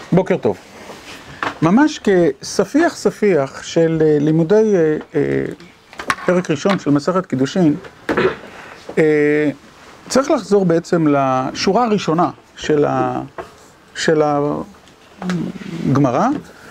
בוקר טוב. ממש כספיח ספיח של לימודי פרק ראשון של מסכת קידושין, צריך לחזור בעצם לשורה הראשונה של הגמרא,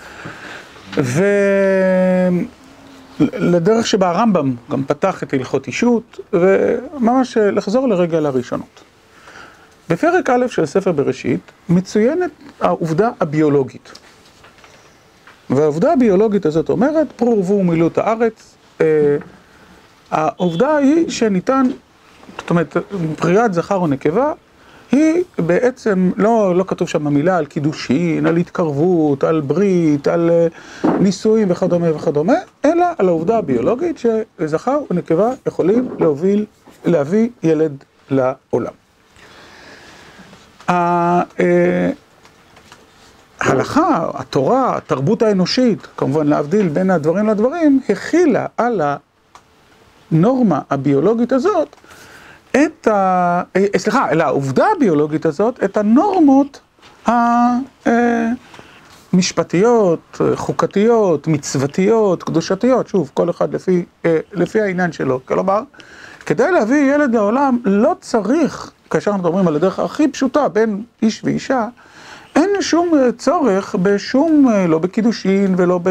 ולדרך שבה הרמב"ם גם פתח את הלכות אישות, וממש לחזור לרגע לראשונות. בפרק א' של ספר בראשית מצוינת העובדה הביולוגית. והעובדה הביולוגית הזאת אומרת, פרו ורבו ומילאו את הארץ. העובדה היא שניתן, זאת אומרת, בריאת זכר ונקבה, היא בעצם, לא כתוב שם המילה על קידושין, על התקרבות, על ברית, על נישואים וכדומה וכדומה, אלא על העובדה הביולוגית שזכר ונקבה יכולים להביא ילד לעולם. ההלכה, התורה, התרבות האנושית, כמובן להבדיל בין הדברים לדברים, הכילה על הנורמה הביולוגית הזאת, אלא העובדה הביולוגית הזאת, את הנורמות המשפטיות, חוקתיות, מצוותיות, קדושתיות, שוב, כל אחד לפי העניין שלו. כלומר, כדי להביא ילד לעולם לא צריך, כאשר אנחנו מדברים על הדרך הכי פשוטה בין איש ואישה, אין שום צורך לא בקידושין ולא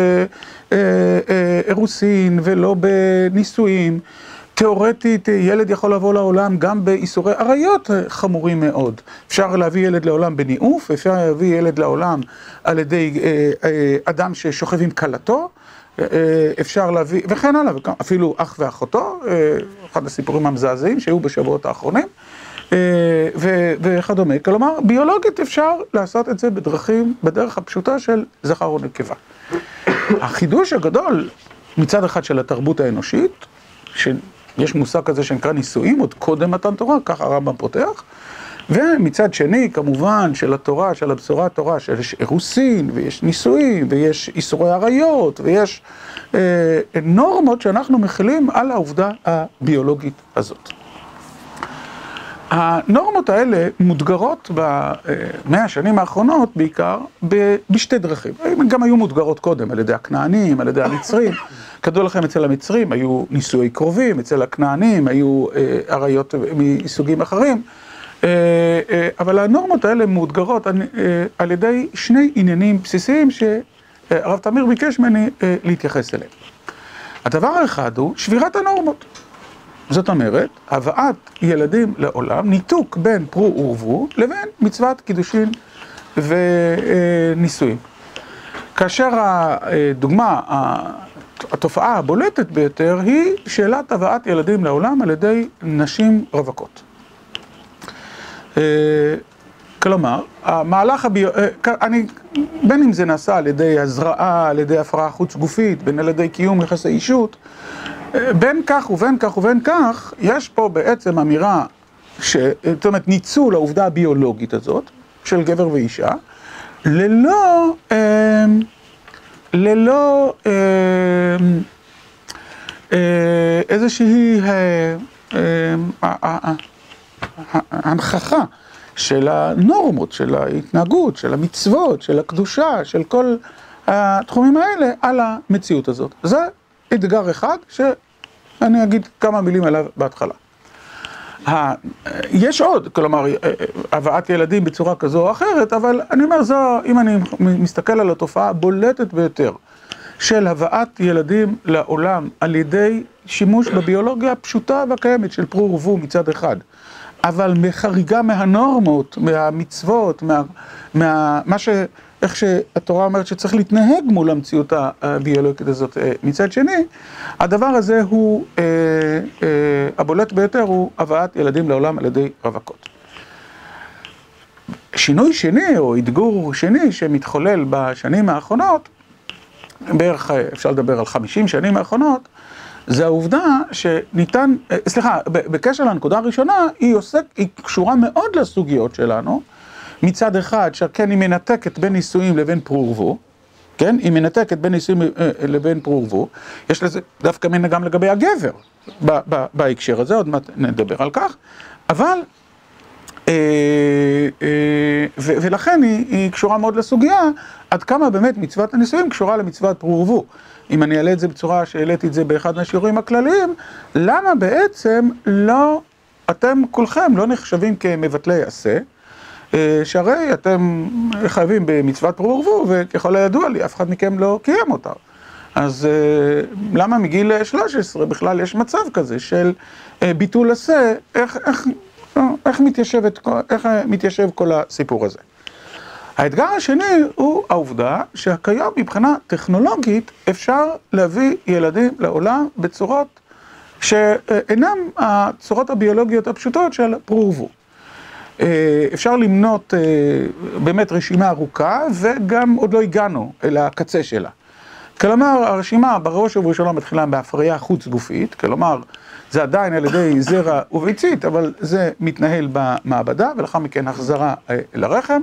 באירוסין ולא בנישואים. תיאורטית ילד יכול לבוא לעולם גם באיסורי עריות חמורים מאוד. אפשר להביא ילד לעולם בניאוף, אפשר להביא ילד לעולם על ידי אדם ששוכב עם כלתו, אפשר להביא, וכן הלאה, אפילו אח ואחותו, אחד הסיפורים המזעזעים שהיו בשבועות האחרונים, וכדומה. כלומר, ביולוגית אפשר לעשות את זה בדרך הפשוטה של זכר ונקבה. החידוש הגדול מצד אחד של התרבות האנושית, שיש מושג כזה שנקרא נישואים, עוד קודם מתן תורה, ככה הרמב"ם פותח, ומצד שני, כמובן, של התורה, של הבשורה התורה, שיש אירוסין, ויש נישואים, ויש איסורי עריות, ויש נורמות שאנחנו מכילים על העובדה הביולוגית הזאת. הנורמות האלה מודגרות במאה השנים האחרונות בעיקר בשתי דרכים. הן גם היו מודגרות קודם על ידי הכנענים, על ידי המצרים. כדוע לכם, אצל המצרים היו נישואי קרובים, אצל הכנענים היו עריות מסוגים אחרים. אבל הנורמות האלה מודגרות על ידי שני עניינים בסיסיים שהרב תמיר ביקש ממני להתייחס אליהם. הדבר האחד הוא שבירת הנורמות. זאת אומרת, הבאת ילדים לעולם, ניתוק בין פרו ורבו לבין מצוות קידושין ונישואים. כאשר הדוגמה, התופעה הבולטת ביותר היא שאלת הבאת ילדים לעולם על ידי נשים רווקות. כלומר, המהלך בין אם זה נעשה על ידי הזרעה, על ידי הפרעה חוץ גופית, בין על ידי קיום יחסי אישות, בין כך ובין כך ובין כך, יש פה בעצם אמירה, זאת אומרת, ניצול העובדה הביולוגית הזאת, של גבר ואישה, ללא איזושהי הנכחה של הנורמות, של ההתנהגות, של המצוות, של הקדושה, של כל התחומים האלה על המציאות הזאת. זה אתגר אחד שאני אגיד כמה מילים עליו בהתחלה. יש עוד, כלומר, הבאת ילדים בצורה כזו או אחרת, אבל אני אומר, אם אני מסתכל על התופעה הבולטת ביותר של הבאת ילדים לעולם על ידי שימוש בביולוגיה הפשוטה והקיימת של פרו ורבו מצד אחד, אבל מחריגה מהנורמות, מהמצוות, איך שהתורה אומרת שצריך להתנהג מול המציאות הביולוגית הזאת מצד שני, הדבר הזה הוא, הבולט ביותר הוא הבאת ילדים לעולם על ידי רווקות. שינוי שני או אתגור שני שמתחולל בשנים האחרונות, בערך אפשר לדבר על 50 שנים האחרונות, זה העובדה שניתן, בקשר לנקודה הראשונה, היא קשורה מאוד לסוגיות שלנו, מצד אחד, שכן היא מנתקת בין נישואים לבין פרו ורבו, כן? היא מנתקת בין נישואים לבין פרו ורבו, יש לזה דווקא מן גם לגבי הגבר בהקשר הזה, עוד מעט נדבר על כך, אבל ולכן היא קשורה מאוד לסוגיה, עד כמה באמת מצוות הנישואים קשורה למצוות פרו ורבו. אם אני אעלה את זה בצורה שהעליתי את זה באחד מהשיעורים הכלליים, למה בעצם לא, אתם כולכם לא נחשבים כמבטלי עשה, שהרי אתם חייבים במצוות פרו ורבו, וככל הידוע לי, אף אחד מכם לא קיים אותה. אז למה מגיל 13 בכלל יש מצב כזה של ביטול עשה, איך מתיישב כל הסיפור הזה? האתגר השני הוא העובדה שכיום מבחינה טכנולוגית אפשר להביא ילדים לעולם בצורות שאינם הצורות הביולוגיות הפשוטות של פרו ורבו. אפשר למנות באמת רשימה ארוכה וגם עוד לא הגענו אל הקצה שלה. כלומר, הרשימה בראש ובראשונה מתחילה בהפריה חוץ גופית, כלומר, זה עדיין על ידי זרע וביצית, אבל זה מתנהל במעבדה, ולאחר מכן החזרה לרחם.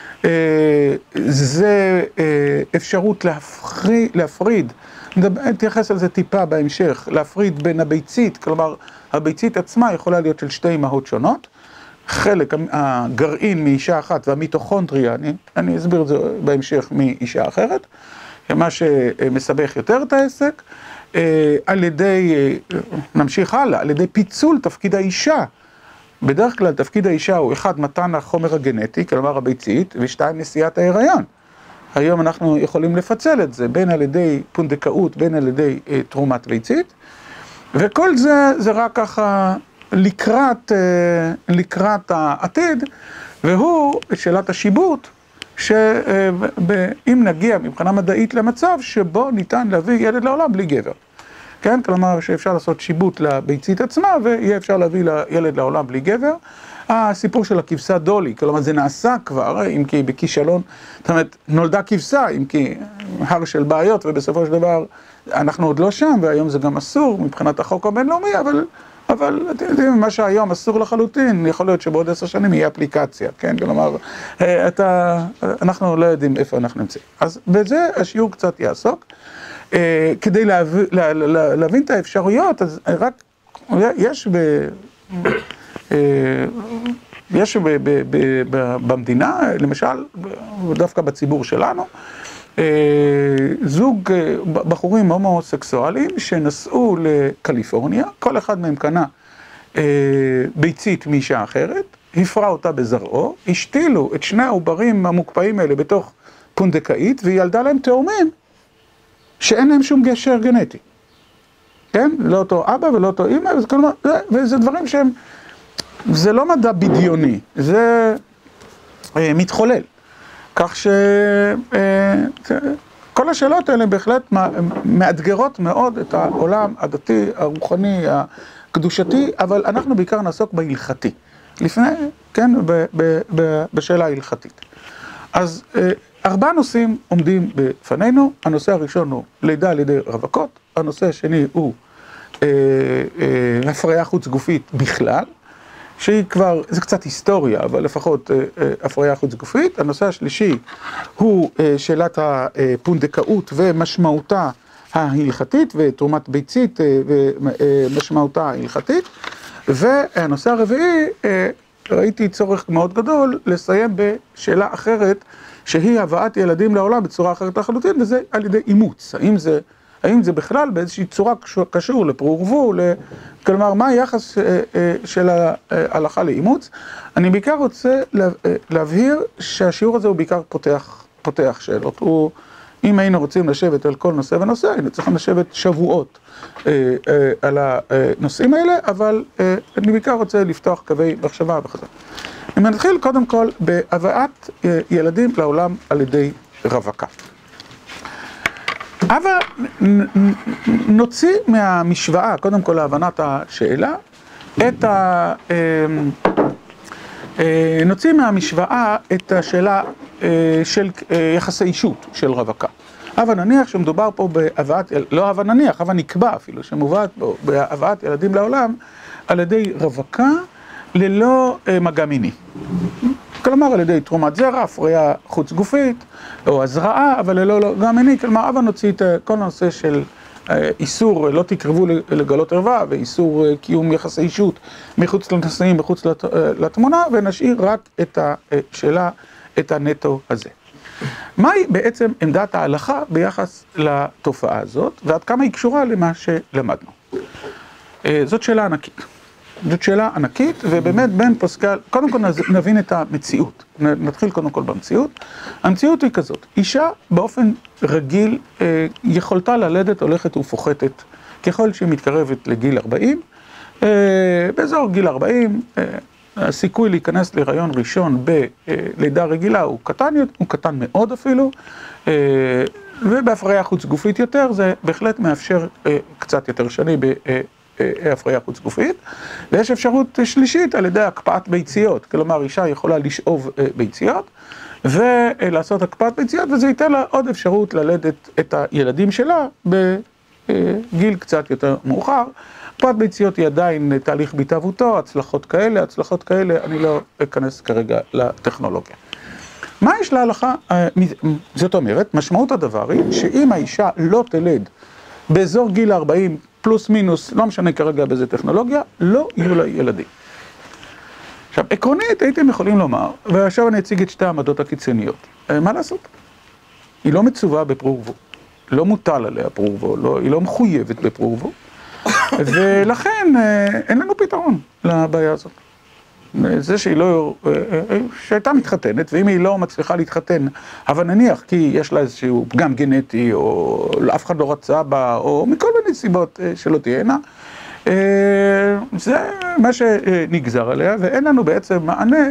זה אפשרות להפריד, נתייחס על זה טיפה בהמשך, להפריד בין הביצית, כלומר, הביצית עצמה יכולה להיות של שתי אימהות שונות, חלק, הגרעין מאישה אחת והמיטוכונדריה, אני אסביר את זה בהמשך מאישה אחרת, מה שמסבך יותר את העסק, על ידי, נמשיך הלאה, על ידי פיצול תפקיד האישה. בדרך כלל תפקיד האישה הוא אחד, מתן החומר הגנטי, כלומר הביצית, ושתיים, נשיאת ההיריון. היום אנחנו יכולים לפצל את זה, בין על ידי פונדקאות, בין על ידי תרומת ביצית, וכל זה רק ככה לקראת העתיד, והוא שאלת השיבוט, שאם נגיע מבחינה מדעית למצב שבו ניתן להביא ילד לעולם בלי גבר. כן? כלומר שאפשר לעשות שיבוט לביצית עצמה ויהיה אפשר להביא ילד לעולם בלי גבר. הסיפור של הכבשה דולי, כלומר זה נעשה כבר, אם כי בכישלון, זאת אומרת נולדה כבשה, אם כי הר של בעיות ובסופו של דבר אנחנו עוד לא שם והיום זה גם אסור מבחינת החוק הבינלאומי, אבל אתם יודעים, מה שהיום אסור לחלוטין, יכול להיות שבעוד 10 שנים יהיה אפליקציה, כן? כלומר, אנחנו לא יודעים איפה אנחנו נמצאים. אז בזה השיעור קצת יעסוק. כדי להבין את האפשרויות, אז רק יש במדינה, למשל, דווקא בציבור שלנו, זוג בחורים הומוסקסואליים שנסעו לקליפורניה, כל אחד מהם קנה ביצית מאישה אחרת, הפרה אותה בזרעו, השתילו את שני העוברים המוקפאים האלה בתוך פונדקאית, והיא ילדה להם תאומים שאין להם שום גשר גנטי. כן? לא אותו אבא ולא אותו אמא, וזה דברים שהם, זה לא מדע בדיוני, זה מתחולל. כך שכל השאלות האלה בהחלט מאתגרות מאוד את העולם הדתי, הרוחני, הקדושתי, אבל אנחנו בעיקר נעסוק בהלכתי. לפני, כן, בשאלה ההלכתית. אז 4 נושאים עומדים בפנינו. הנושא הראשון הוא לידה על ידי רווקות, הנושא השני הוא הפריה חוץ גופית בכלל, שהיא כבר, זה קצת היסטוריה, אבל לפחות הפריה חוץ גופית. הנושא השלישי הוא שאלת הפונדקאות ומשמעותה ההלכתית, ותרומת ביצית ומשמעותה ההלכתית. והנושא הרביעי, ראיתי צורך מאוד גדול לסיים בשאלה אחרת, שהיא הבאת ילדים לעולם בצורה אחרת לחלוטין, וזה על ידי אימוץ. האם זה בכלל באיזושהי צורה קשור לפרו ורבו, כלומר, מה היחס של ההלכה לאימוץ? אני בעיקר רוצה להבהיר שהשיעור הזה הוא בעיקר פותח שאלות. אם היינו רוצים לשבת על כל נושא ונושא, היינו צריכים לשבת שבועות על הנושאים האלה, אבל אני בעיקר רוצה לפתוח קווי מחשבה וכזה. אני מתחיל קודם כל בהבאת ילדים לעולם על ידי רווקה. אבל נוציא מהמשוואה, קודם כל להבנת השאלה, נוציא מהמשוואה את השאלה של יחסי אישות של רווקה. אבל נניח שמדובר פה בהבאת, לא אבל נניח, אבל נקבע אפילו, שמובאת פה בהבאת ילדים לעולם על ידי רווקה ללא מגע מיני. כלומר על ידי תרומת זרע, הפריה חוץ גופית, או הזרעה, אבל ללא מגע מיני. כלומר, אבל נוציא את כל הנושא של איסור לא תקרבו לגלות ערווה, ואיסור קיום יחסי אישות מחוץ לנשאים, מחוץ לתמונה, ונשאיר רק את השאלה, את הנטו הזה. מהי בעצם עמדת ההלכה ביחס לתופעה הזאת, ועד כמה היא קשורה למה שלמדנו? זאת שאלה ענקית. זאת שאלה ענקית, ובאמת בין פוסקי, קודם כל נבין את המציאות. נתחיל קודם כל במציאות. המציאות היא כזאת, אישה באופן רגיל יכולתה ללדת הולכת ופוחתת ככל שהיא מתקרבת לגיל 40. באזור גיל 40, הסיכוי להיכנס להיריון ראשון בלידה רגילה הוא קטן מאוד אפילו, ובהפריה חוץ גופית יותר, זה בהחלט מאפשר קצת יותר שני בהפריה חוץ גופית, ויש אפשרות שלישית על ידי הקפאת ביציות, כלומר אישה יכולה לשאוב ביציות, ולעשות הקפאת ביציות, וזה ייתן לה עוד אפשרות ללדת את הילדים שלה בגיל קצת יותר מאוחר. הקפאת ביציות היא עדיין תהליך בהתהוותו, הצלחות כאלה, אני לא אכנס כרגע לטכנולוגיה. מה יש להלכה? זאת אומרת, משמעות הדבר היא שאם האישה לא תלד באזור גיל 40 פלוס מינוס, לא משנה כרגע באיזה טכנולוגיה, לא יהיו לה ילדים. עכשיו, עקרונית הייתם יכולים לומר, ועכשיו אני אציג את שתי העמדות הקיצוניות. מה לעשות? היא לא מצווה בפרו-ורבו, לא מוטל עליה פרו-ורבו, היא לא מחויבת בפרו-ורבו, ולכן אין לנו פתרון לבעיה הזאת. זה שהייתה מתחתנת, ואם היא לא מצליחה להתחתן, אבל נניח כי יש לה איזשהו פגם גנטי, או אף אחד לא רצה בה, או מכל מיני סיבות שלא תהיינה, זה מה שנגזר עליה, ואין לנו בעצם מענה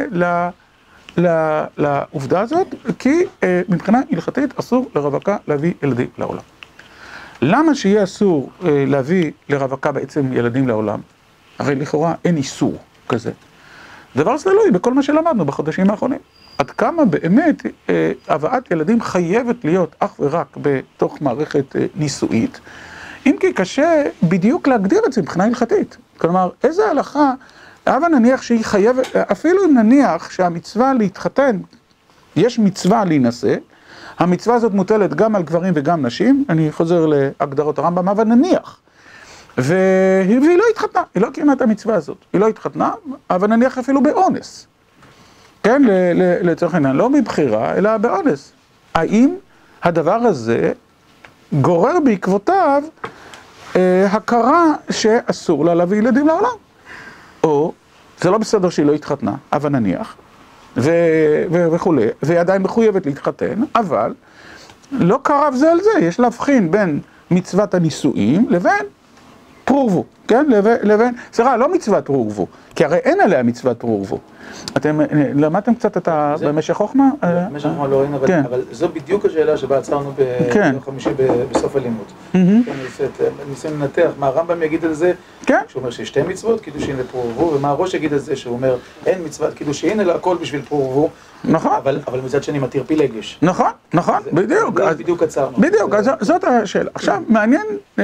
לעובדה הזאת, כי מבחינה הלכתית אסור לרווקה להביא ילדים לעולם. למה שיהיה אסור להביא לרווקה בעצם ילדים לעולם? הרי לכאורה אין איסור כזה. דבר זה תלוי בכל מה שלמדנו בחודשים האחרונים. עד כמה באמת הבאת ילדים חייבת להיות אך ורק בתוך מערכת נישואית, אם כי קשה בדיוק להגדיר את זה מבחינה הלכתית. כלומר, איזה הלכה, אבל נניח שהיא חייבת, אפילו אם נניח שהמצווה להתחתן, יש מצווה להינשא, המצווה הזאת מוטלת גם על גברים וגם נשים, אני חוזר להגדרות הרמב"ם, אבל נניח. והיא לא התחתנה, היא לא קיימה את המצווה הזאת, היא לא התחתנה, אבל נניח אפילו באונס. כן, לצורך העניין, לא מבחירה, אלא באונס. האם הדבר הזה גורר בעקבותיו הכרה שאסור לה להביא ילדים לעולם? או זה לא בסדר שהיא לא התחתנה, אבל נניח, וכו', והיא עדיין מחויבת להתחתן, אבל לא קרב זה על זה, יש להבחין בין מצוות הנישואים לבין פרו-ורבו, כן? לבין, סליחה, לא מצוות פרו-ורבו, כי הרי אין עליה מצוות פרו-ורבו. אתם למדתם קצת את במשך חוכמה? במשך חוכמה לא ראינו, אבל זו בדיוק השאלה שבה עצרנו ביום חמישי בסוף הלימוד. ניסינו לנתח מה הרמב"ם יגיד על זה, שהוא אומר שיש שתי מצוות, קידושין ופרו-ורבו, ומה הראש יגיד על זה, שהוא אומר אין מצוות קידושין, אלא הכל בשביל פרו-ורבו. נכון. אבל מצד שני מתיר פילגש. נכון, בדיוק. בדיוק עצרנו. בדיוק, זאת השאלה. עכשיו, מעניין,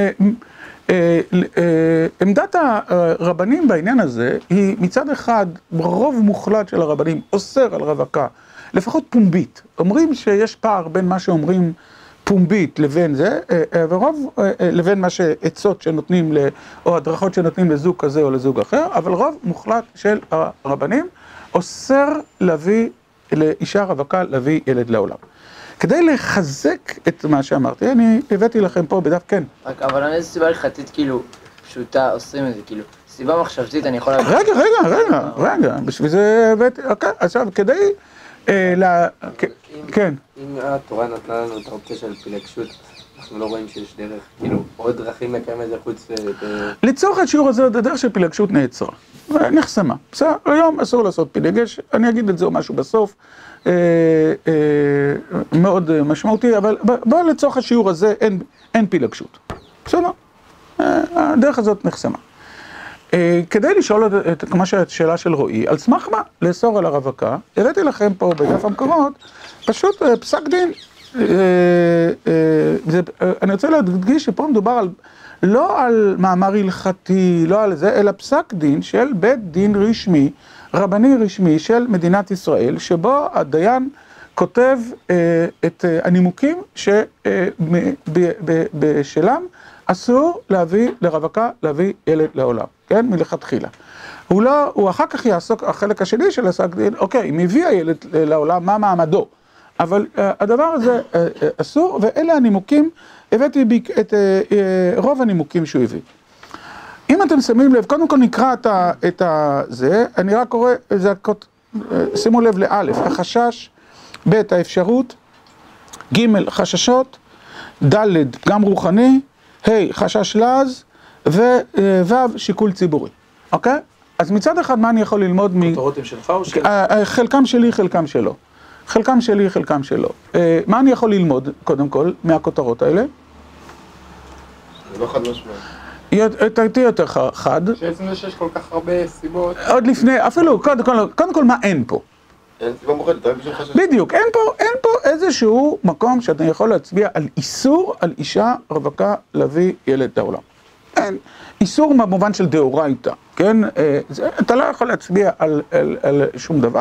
עמדת הרבנים בעניין הזה היא מצד אחד, רוב מוחלט של הרבנים אוסר על רווקה, לפחות פומבית. אומרים שיש פער בין מה שאומרים פומבית לבין זה, ורוב לבין מה שעצות שנותנים, או הדרכות שנותנים לזוג כזה או לזוג אחר, אבל רוב מוחלט של הרבנים אוסר להביא, לאישה רווקה להביא ילד לעולם. כדי לחזק את מה שאמרתי, אני הבאתי לכם פה בדף, כן. אבל אני איזו סיבה הלכתית כאילו פשוטה עושים את זה, כאילו סיבה מחשבתית אני יכול להגיד. רגע, בשביל זה הבאתי, אוקיי, עכשיו כדי, כן. אם התורה נתנה לנו את האופציה של פילגשות, אנחנו לא רואים שיש דרך, כאילו עוד דרכים לקיים את זה חוץ לצורך השיעור הזה, הדרך של פילגשות נעצרה, נחסמה. בסדר, היום אסור לעשות פילגש, אני אגיד את זה או משהו בסוף, מאוד משמעותי, אבל בוא לצורך השיעור הזה אין פילגשות. בסדר? הדרך הזאת נחסמה. כדי לשאול את כמו שהשאלה של רועי, על סמך מה לאסור על הרווקה, הבאתי לכם פה בדף המקורות, פשוט פסק דין, אני רוצה להדגיש שפה מדובר לא על מאמר הלכתי, לא על זה, אלא פסק דין של בית דין רשמי, רבני רשמי של מדינת ישראל, שבו הדיין כותב את הנימוקים שבשלם אסור להביא לרווקה, להביא ילד לעולם, כן? מלכתחילה. הוא אחר כך יעסוק, החלק השני של עסק דין, אוקיי, אם הביא הילד לעולם, מה מעמדו? אבל הדבר הזה אסור, ואלה הנימוקים, הבאתי את רוב הנימוקים שהוא הביא. אם אתם שמים לב, קודם כל נקרא את זה, אני רק קורא, שימו לב לאלף, החשש, ב' האפשרות, ג' חששות, ד' פגם רוחני, ה' חשש לעז, וו' שיקול ציבורי, אוקיי? אז מצד אחד מה אני יכול ללמוד כותרות הם שלך או של? חלקם שלי, חלקם שלו. חלקם שלי, חלקם שלו. מה אני יכול ללמוד, קודם כל, מהכותרות האלה? זה לא חד משמעית. תהיה יותר חד. שעצם זה שיש כל כך הרבה סיבות. עוד לפני, אפילו, קודם כל, מה אין פה? אין סיבה מוחלטת, רק בשביל חשש. בדיוק, אין פה איזשהו מקום שאתה יכול להצביע על איסור על אישה רווקה להביא ילד לעולם. אין, איסור במובן של דאורייתא, כן? אתה לא יכול להצביע על שום דבר.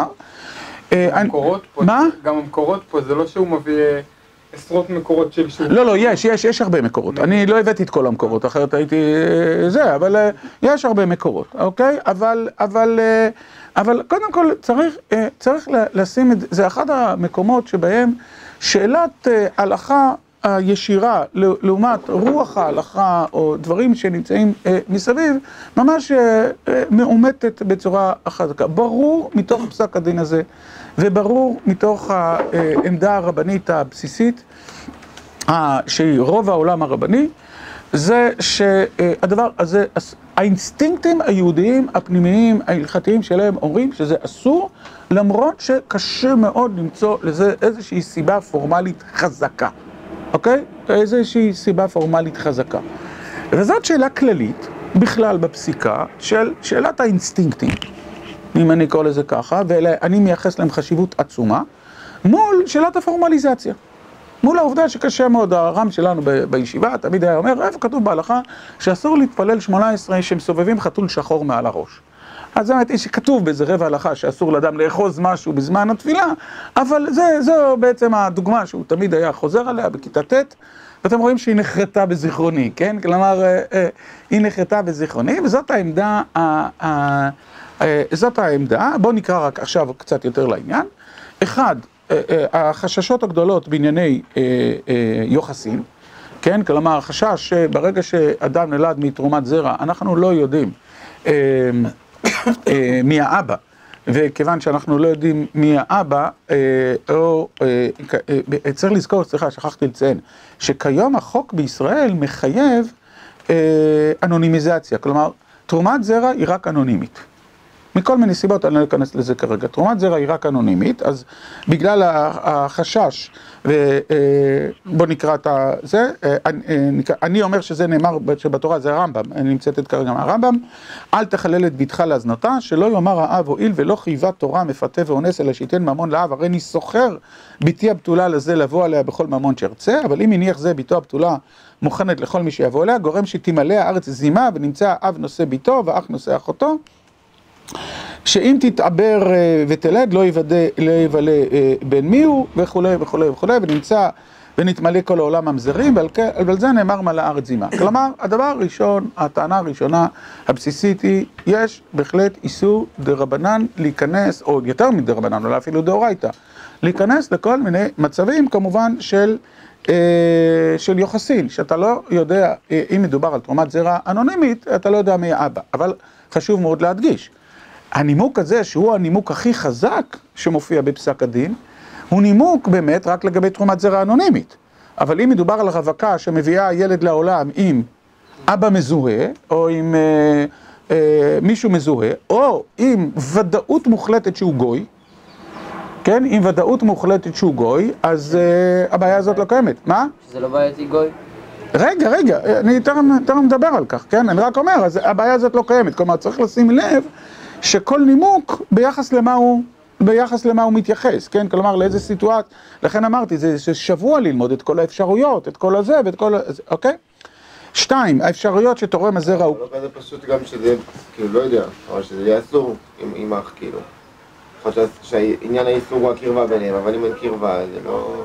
מה? גם המקורות פה, זה לא שהוא מביא עשרות מקורות של שוב. לא, יש הרבה מקורות. אני לא הבאתי את כל המקורות, אחרת הייתי זה, אבל יש הרבה מקורות, אוקיי? אבל קודם כל צריך לשים את זה, אחד המקומות שבהם שאלת הלכה הישירה לעומת רוח ההלכה או דברים שנמצאים מסביב, ממש מאומתת בצורה חזקה. ברור מתוך פסק הדין הזה, וברור מתוך העמדה הרבנית הבסיסית, שהיא רוב העולם הרבני, זה שהדבר הזה, האינסטינקטים היהודיים הפנימיים ההלכתיים שלהם אומרים שזה אסור, למרות שקשה מאוד למצוא לזה איזושהי סיבה פורמלית חזקה. אוקיי? איזושהי סיבה פורמלית חזקה. וזאת שאלה כללית, בכלל בפסיקה, של שאלת האינסטינקטים, אם אני קורא לזה ככה, ואני מייחס להם חשיבות עצומה, מול שאלת הפורמליזציה. מול העובדה שקשה מאוד, הרם שלנו בישיבה תמיד היה אומר, איפה כתוב בהלכה שאסור להתפלל 18 שמסובבים חתול שחור מעל הראש. אז זאת אומרת, שכתוב באיזה רבע הלכה שאסור לאדם לאחוז משהו בזמן התפילה, אבל זו בעצם הדוגמה שהוא תמיד היה חוזר עליה בכיתה ט', ואתם רואים שהיא נחרטה בזיכרוני, כן? כלומר, היא נחרטה בזיכרוני, וזאת העמדה, בואו נקרא רק עכשיו קצת יותר לעניין. אחד, החששות הגדולות בענייני יוחסין, כן? כלומר, החשש שברגע שאדם נולד מתרומת זרע, אנחנו לא יודעים מי האבא, וכיוון שאנחנו לא יודעים מי האבא, צריך לזכור, שכחתי לציין, שכיום החוק בישראל מחייב אנונימיזציה, כלומר, תרומת זרע היא רק אנונימית. מכל מיני סיבות, אני לא אכנס לזה כרגע. תרומת זרע היא רק אנונימית, אז בגלל החשש, ובוא נקרא את זה, אני אומר שזה נאמר שבתורה, זה הרמב"ם, אני נמצאת כרגע מהרמב"ם, אל תחלל את ביתך להזנתה, שלא יאמר האב הואיל ולא חייבה תורה מפתה ואונס, אלא שייתן ממון לאב, הרי אני סוחר ביתי הבתולה לזה לבוא עליה בכל ממון שרצה, אבל אם הניח זה ביתו הבתולה מוכנת לכל מי שיבוא אליה, גורם שתמלא הארץ זימה, ונמצא האב נושא ביתו ואח נושא אחותו, שאם תתעבר ותלד לא יבלה בין מי הוא וכולי וכולי וכולי, ונמצא ונתמלא כל העולם ממזרים, ועל זה נאמר מלא הארץ זימה. כלומר, הדבר הראשון, הטענה הראשונה הבסיסית היא, יש בהחלט איסור דרבנן להיכנס, או יותר מדרבנן, אולי אפילו דאורייתא, להיכנס לכל מיני מצבים כמובן של יוחסין, שאתה לא יודע, אם מדובר על תרומת זרע אנונימית, אתה לא יודע מי האבא, אבל חשוב מאוד להדגיש. הנימוק הזה, שהוא הנימוק הכי חזק שמופיע בפסק הדין, הוא נימוק באמת רק לגבי תרומת זרע אנונימית. אבל אם מדובר על רווקה שמביאה ילד לעולם עם אבא מזוהה, או עם מישהו מזוהה, או עם ודאות מוחלטת שהוא גוי, כן? עם ודאות מוחלטת שהוא גוי, אז הבעיה הזאת לא קיימת. מה? שזה לא בעייתי גוי? רגע, אני יותר מדבר על כך, כן? אני רק אומר, אז הבעיה הזאת לא קיימת. כלומר, צריך לשים לב שכל נימוק ביחס למה הוא מתייחס, כן? כלומר, לאיזה סיטואציה, לכן אמרתי, זה שבוע ללמוד את כל האפשרויות, את כל הזה ואת כל הזה, אוקיי? 2, האפשרויות שתורם הזרע הוא... לא כזה פשוט גם שזה, כאילו, לא יודע, אבל שזה יהיה אסור עם אח, כאילו. חושב שעניין האיסור הוא הקרבה ביניהם, אבל אם אין קרבה, זה לא...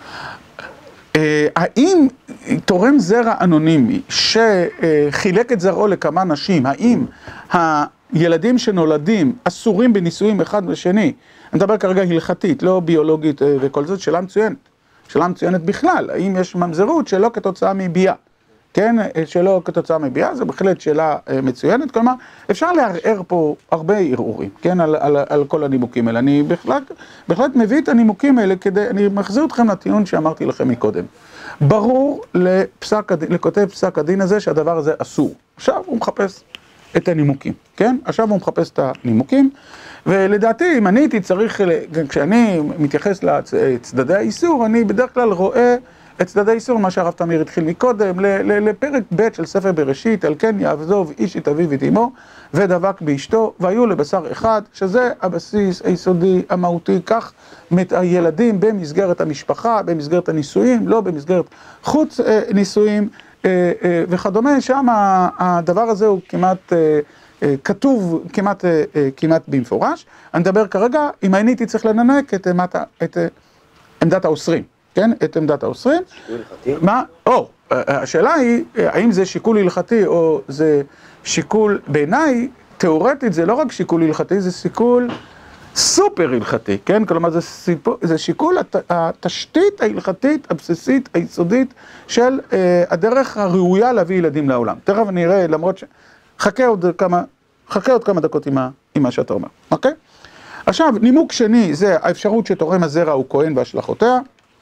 האם תורם זרע אנונימי שחילק את זרעו לכמה נשים, האם הילדים שנולדים אסורים בנישואים אחד לשני, אני מדבר כרגע הלכתית, לא ביולוגית וכל זאת, שאלה מצוינת. שאלה מצוינת בכלל, האם יש ממזרות שלא כתוצאה מביאה, כן? שלא כתוצאה מביאה, זו בהחלט שאלה מצוינת, כלומר, אפשר לערער פה הרבה ערעורים, כן? על כל הנימוקים האלה. אני בהחלט מביא את הנימוקים האלה כדי, אני מחזיר אתכם לטיעון שאמרתי לכם מקודם. ברור לכותב פסק הדין הזה שהדבר הזה אסור. עכשיו הוא מחפש את הנימוקים, כן? עכשיו הוא מחפש את הנימוקים, ולדעתי, אם אני הייתי צריך, כשאני מתייחס לצדדי האיסור, אני בדרך כלל רואה את צדדי האיסור, מה שהרב תמיר התחיל מקודם, לפרק ב' של ספר בראשית, על כן יעזוב איש את אביו ואת אמו, ודבק באשתו, והיו לבשר אחד, שזה הבסיס היסודי, המהותי, כך הילדים במסגרת המשפחה, במסגרת הנישואים, לא במסגרת חוץ נישואים, וכדומה, שם הדבר הזה הוא כמעט כתוב כמעט במפורש. אני מדבר כרגע, אם אני הייתי צריך לנמק את עמדת האוסרים, כן? את עמדת האוסרים. שיקול הלכתי? מה? השאלה היא, האם זה שיקול הלכתי או זה שיקול, בעיניי, תיאורטית זה לא רק שיקול הלכתי, זה שיקול סופר הלכתי, כן? כלומר, זה שיקול התשתית ההלכתית, הבסיסית, היסודית של הדרך הראויה להביא ילדים לעולם. תכף אני אראה, למרות חכה עוד כמה דקות עם מה שאתה אומר, אוקיי? עכשיו, נימוק שני זה האפשרות שתורם הזרע הוא כהן והשלכותיה.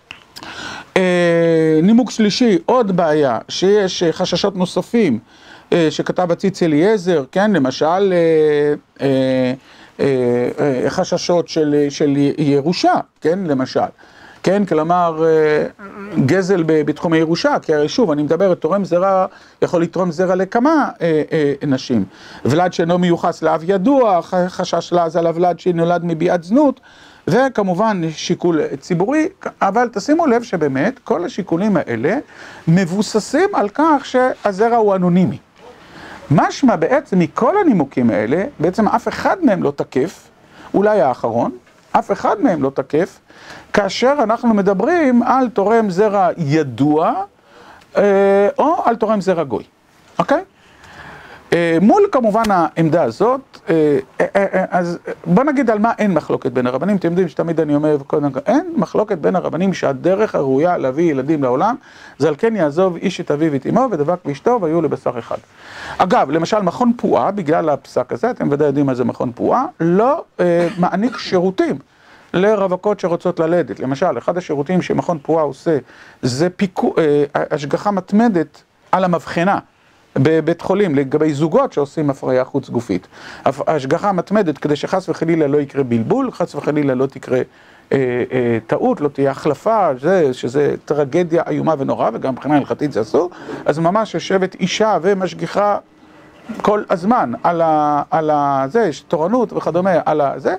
נימוק שלישי, עוד בעיה, שיש חששות נוספים שכתב הציץ אליעזר, כן? למשל, חששות של ירושה, כן? למשל. כן, כלומר, גזל בתחום הירושה, כי הרי שוב, אני מדבר, תורם זרע, יכול לתרום זרע לכמה נשים. ולד שאינו מיוחס לאב ידוע, חשש לעז על הוולד שנולד מביאת זנות, וכמובן שיקול ציבורי, אבל תשימו לב שבאמת כל השיקולים האלה מבוססים על כך שהזרע הוא אנונימי. משמע בעצם מכל הנימוקים האלה, בעצם אף אחד מהם לא תקף, אולי האחרון, אף אחד מהם לא תקף, כאשר אנחנו מדברים על תורם זרע ידוע, או על תורם זרע גוי, אוקיי? מול כמובן העמדה הזאת, אז בוא נגיד על מה אין מחלוקת בין הרבנים, אתם יודעים שתמיד אני אומר, אין מחלוקת בין הרבנים שהדרך הראויה להביא ילדים לעולם, זה על כן יעזוב איש את אביו ואת אמו ודבק באשתו והיו לבשר אחד. אגב, למשל מכון פועה, בגלל הפסק הזה, אתם ודאי יודעים מה זה מכון פועה, לא מעניק שירותים לרווקות שרוצות ללדת. למשל, אחד השירותים שמכון פועה עושה, זה השגחה מתמדת על המבחנה. בבית חולים, לגבי זוגות שעושים הפריה חוץ גופית. השגחה מתמדת כדי שחס וחלילה לא יקרה בלבול, חס וחלילה לא תקרה טעות, לא תהיה החלפה, שזה טרגדיה איומה ונורא, וגם מבחינה הלכתית זה אסור. אז ממש יושבת אישה ומשגיחה כל הזמן על זה, יש תורנות וכדומה על זה.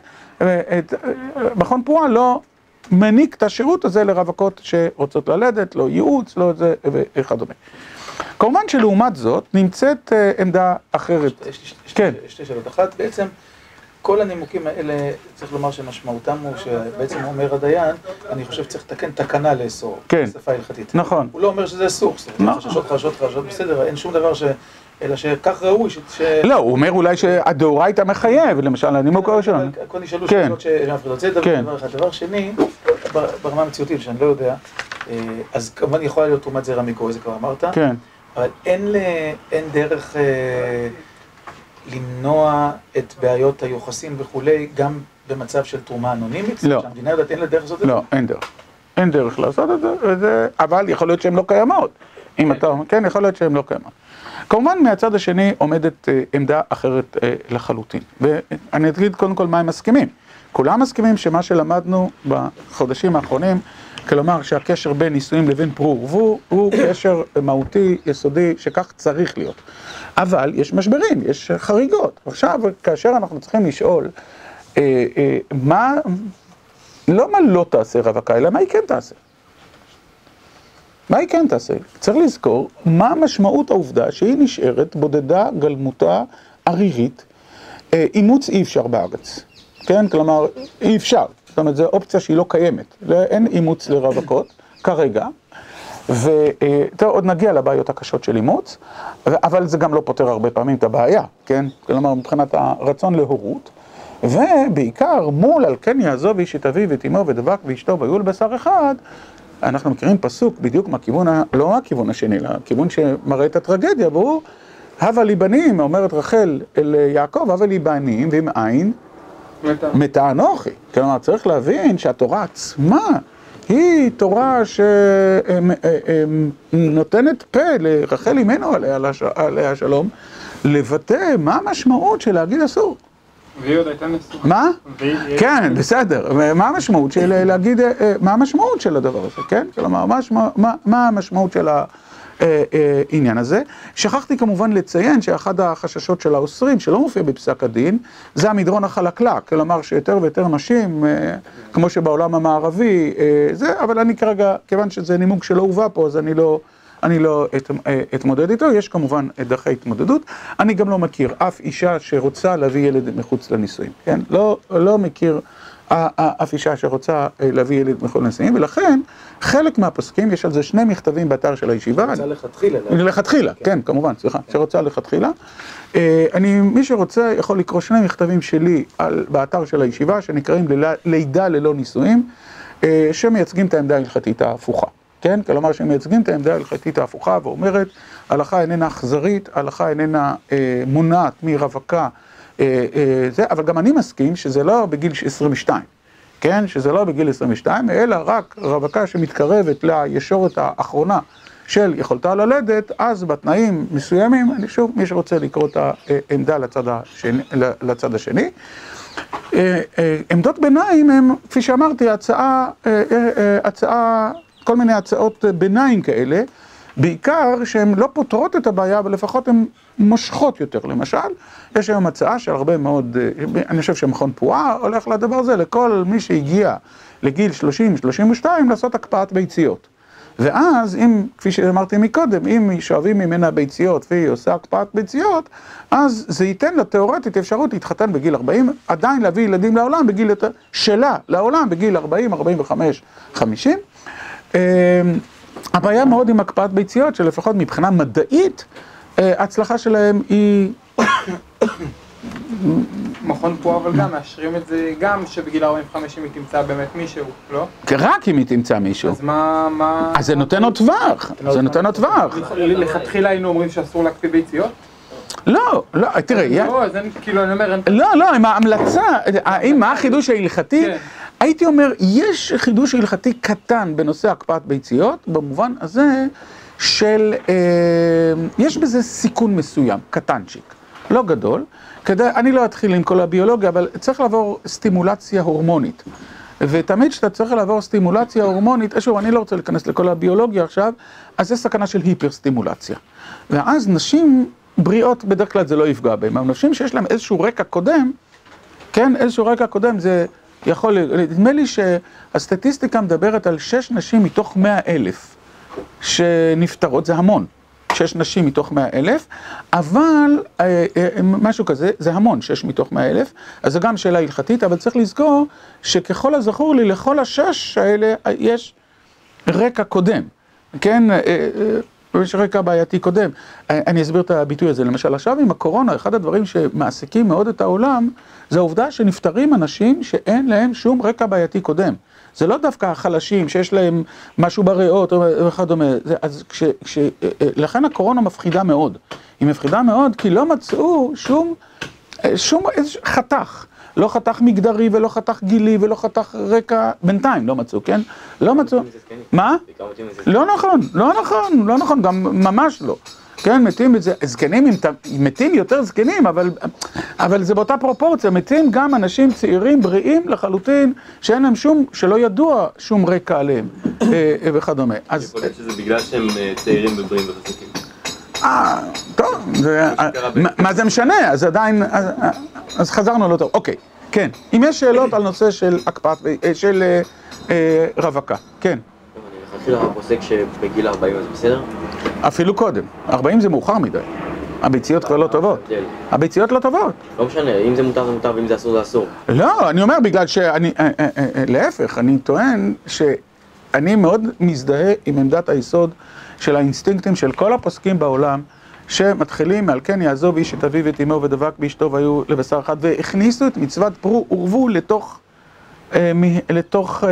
מכון פועה לא מניק את השירות הזה לרווקות שרוצות ללדת, לא ייעוץ, לא זה וכדומה. כמובן שלעומת זאת נמצאת עמדה אחרת. כן. שתי שאלות. אחת, בעצם כל הנימוקים האלה, צריך לומר שמשמעותם הוא שבעצם אומר הדיין, אני חושב שצריך לתקן תקנה לאסור. כן. בשפה הלכתית. נכון. הוא לא אומר שזה אסור, חששות, בסדר, אין שום דבר אלא שכך ראוי לא, הוא אומר אולי שהדאורייתא מחייב, למשל, הנימוק הראשון. כל נשאלו שאלות שאף אחד רוצה לדבר אחד. דבר שני, ברמה המציאותית, שאני לא יודע, אז כמובן יכולה להיות תרומת זרע מגוי, זה כבר אמרת. כן. אבל אין דרך למנוע את בעיות היוחסין וכולי, גם במצב של תרומה אנונימית? לא. שהמדינה יודעת, אין לה דרך לעשות את זה? לא, אין דרך. אין דרך לעשות את זה, אבל יכול להיות שהן לא קיימות. אם אתה אומר, כן, יכול להיות שהן לא קיימות. כמובן, מהצד השני עומדת עמדה אחרת לחלוטין. ואני אגיד קודם כל מה הם מסכימים. כולם מסכימים שמה שלמדנו בחודשים האחרונים, כלומר שהקשר בין נישואים לבין פרו ורבו הוא קשר מהותי, יסודי, שכך צריך להיות. אבל יש משברים, יש חריגות. עכשיו, כאשר אנחנו צריכים לשאול, לא מה לא תעשה רווקה, אלא מה היא כן תעשה. מה היא כן תעשה? צריך לזכור מה משמעות העובדה שהיא נשארת בודדה, גלמותה, ערירית, אימוץ אי אפשר בארץ. כן? כלומר, אי אפשר. זאת אומרת, זו אופציה שהיא לא קיימת. אין אימוץ לרווקות, כרגע. וטוב, עוד נגיע לבעיות הקשות של אימוץ, אבל זה גם לא פותר הרבה פעמים את הבעיה, כן? כלומר, מבחינת הרצון להורות. ובעיקר, מול על כן יעזוב איש את אביו ואת אמו ודבק ואשתו ויהיו לבשר אחד, אנחנו מכירים פסוק בדיוק מהכיוון, לא הכיוון השני, אלא הכיוון שמראה את הטרגדיה, והוא, הבה לי בנים, אומרת רחל אל יעקב, הבה לי בנים, ועם עין, מתה אנוכי. כלומר, צריך להבין שהתורה עצמה היא תורה שנותנת פה לרחל אימנו עליה השלום, לבטא מה המשמעות של להגיד אסור. והיא עוד הייתה נשואה. מה? כן, בסדר. מה המשמעות של להגיד, מה המשמעות של הדבר הזה, כן? כלומר, מה המשמעות של העניין הזה? שכחתי כמובן לציין שאחד החששות של האוסרים, שלא מופיע בפסק הדין, זה המדרון החלקלק. כלומר, שיותר ויותר נשים, כמו שבעולם המערבי, זה, אבל אני כרגע, כיוון שזה נימוק שלא הובא פה, אז אני לא אתמודד איתו, יש כמובן דרכי התמודדות. אני גם לא מכיר אף אישה שרוצה להביא ילד מחוץ לנישואים, כן? לא מכיר אף אישה שרוצה להביא ילד מחוץ לנישואים, ולכן חלק מהפסקים, יש על זה 2 מכתבים באתר של הישיבה. רוצה לכתחילה. לכתחילה, כן, כמובן, סליחה, שרוצה לכתחילה. מי שרוצה יכול לקרוא 2 מכתבים שלי באתר של הישיבה, שנקראים לידה ללא נישואים, שמייצגים את העמדה ההלכתית ההפוכה. כן? כלומר שהם מייצגים את העמדה ההלכתית ההפוכה ואומרת, הלכה איננה אכזרית, הלכה איננה מונעת מרווקה, אבל גם אני מסכים שזה לא בגיל 22, כן? שזה לא בגיל 22, אלא רק רווקה שמתקרבת לישורת האחרונה של יכולתה ללדת, אז בתנאים מסוימים, אני שוב, מי שרוצה לקרוא את העמדה לצד השני. עמדות ביניים הם, כפי שאמרתי, כל מיני הצעות ביניים כאלה, בעיקר שהן לא פותרות את הבעיה, אבל לפחות הן מושכות יותר. למשל, יש היום הצעה של הרבה מאוד, אני חושב שמכון פועה הולך לדבר הזה, לכל מי שהגיע לגיל 30-32 לעשות הקפאת ביציות. ואז, אם, כפי שאמרתי מקודם, אם שואבים ממנה ביציות והיא עושה הקפאת ביציות, אז זה ייתן לה תיאורטית אפשרות להתחתן בגיל 40, עדיין להביא ילדים לעולם בגיל שלה, לעולם בגיל 40, 45, 50. הבעיה מאוד עם הקפאת ביציות, שלפחות מבחינה מדעית, ההצלחה שלהם היא... מכון פה אבל גם מאשרים את זה, גם שבגיל 45 היא תמצא באמת מישהו, לא? רק אם היא תמצא מישהו. אז מה... אז זה נותן עוד טווח, זה נותן עוד טווח. לכתחילה היינו אומרים שאסור להקפיא ביציות? לא, תראה... לא, אז אני כאילו, אני אומר... לא, עם ההמלצה, מה החידוש ההלכתי? הייתי אומר, יש חידוש הלכתי קטן בנושא הקפאת ביציות, במובן הזה של... יש בזה סיכון מסוים, קטנצ'יק, לא גדול. אני לא אתחיל עם כל הביולוגיה, אבל צריך לעבור סטימולציה הורמונית. ותמיד שאתה צריך לעבור סטימולציה הורמונית, שוב, אני לא רוצה להיכנס לכל הביולוגיה עכשיו, אז זה סכנה של היפר-סטימולציה. ואז נשים בריאות, בדרך כלל זה לא יפגע בהם, אבל נשים שיש להם איזשהו רקע קודם, כן, איזשהו רקע קודם, זה יכול... נדמה לי שהסטטיסטיקה מדברת על 6 נשים מתוך 100,000 שנפטרות, זה המון. 6 נשים מתוך 100,000, אבל משהו כזה, זה המון, 6 מתוך 100,000, אז זה גם שאלה הלכתית, אבל צריך לזכור שככל הזכור לי, לכל 6 האלה יש רקע קודם, כן? יש רקע בעייתי קודם. אני אסביר את הביטוי הזה. למשל, עכשיו עם הקורונה, אחד הדברים שמעסיקים מאוד את העולם, זה העובדה שנפטרים אנשים שאין להם שום רקע בעייתי קודם. זה לא דווקא החלשים שיש להם משהו בריאות וכדומה. אז לכן הקורונה מפחידה מאוד. היא מפחידה מאוד כי לא מצאו שום חתך. לא חתך מגדרי ולא חתך גילי ולא חתך רקע, בינתיים לא מצאו, כן? לא מצאו. מה? לא נכון, גם ממש לא. כן, מתים את זה, זקנים, מתים יותר זקנים, אבל זה באותה פרופורציה, מתים גם אנשים צעירים, בריאים לחלוטין, שאין להם שלא ידוע שום רקע עליהם וכדומה. יכול להיות שזה בגלל שהם צעירים ובריאים וחזקים. טוב, מה זה משנה? אז עדיין, אז חזרנו לא טוב. אוקיי, כן. אם יש שאלות על נושא של הקפאת, של רווקה, כן. אני חושב פוסק שבגיל 40 זה בסדר? אפילו קודם. 40 זה מאוחר מדי. הביציות כבר לא טובות. הביציות לא טובות. לא משנה, אם זה מותר זה מותר ואם זה אסור זה אסור. לא, אני אומר בגלל שאני, להפך, אני טוען שאני מאוד מזדהה עם עמדת היסוד של האינסטינקטים של כל הפוסקים בעולם, שמתחילים מעל כן יעזוב איש את אביו ואת אמו ודבק באשתו והיו לבשר אחד, והכניסו את מצוות פרו ורבו לתוך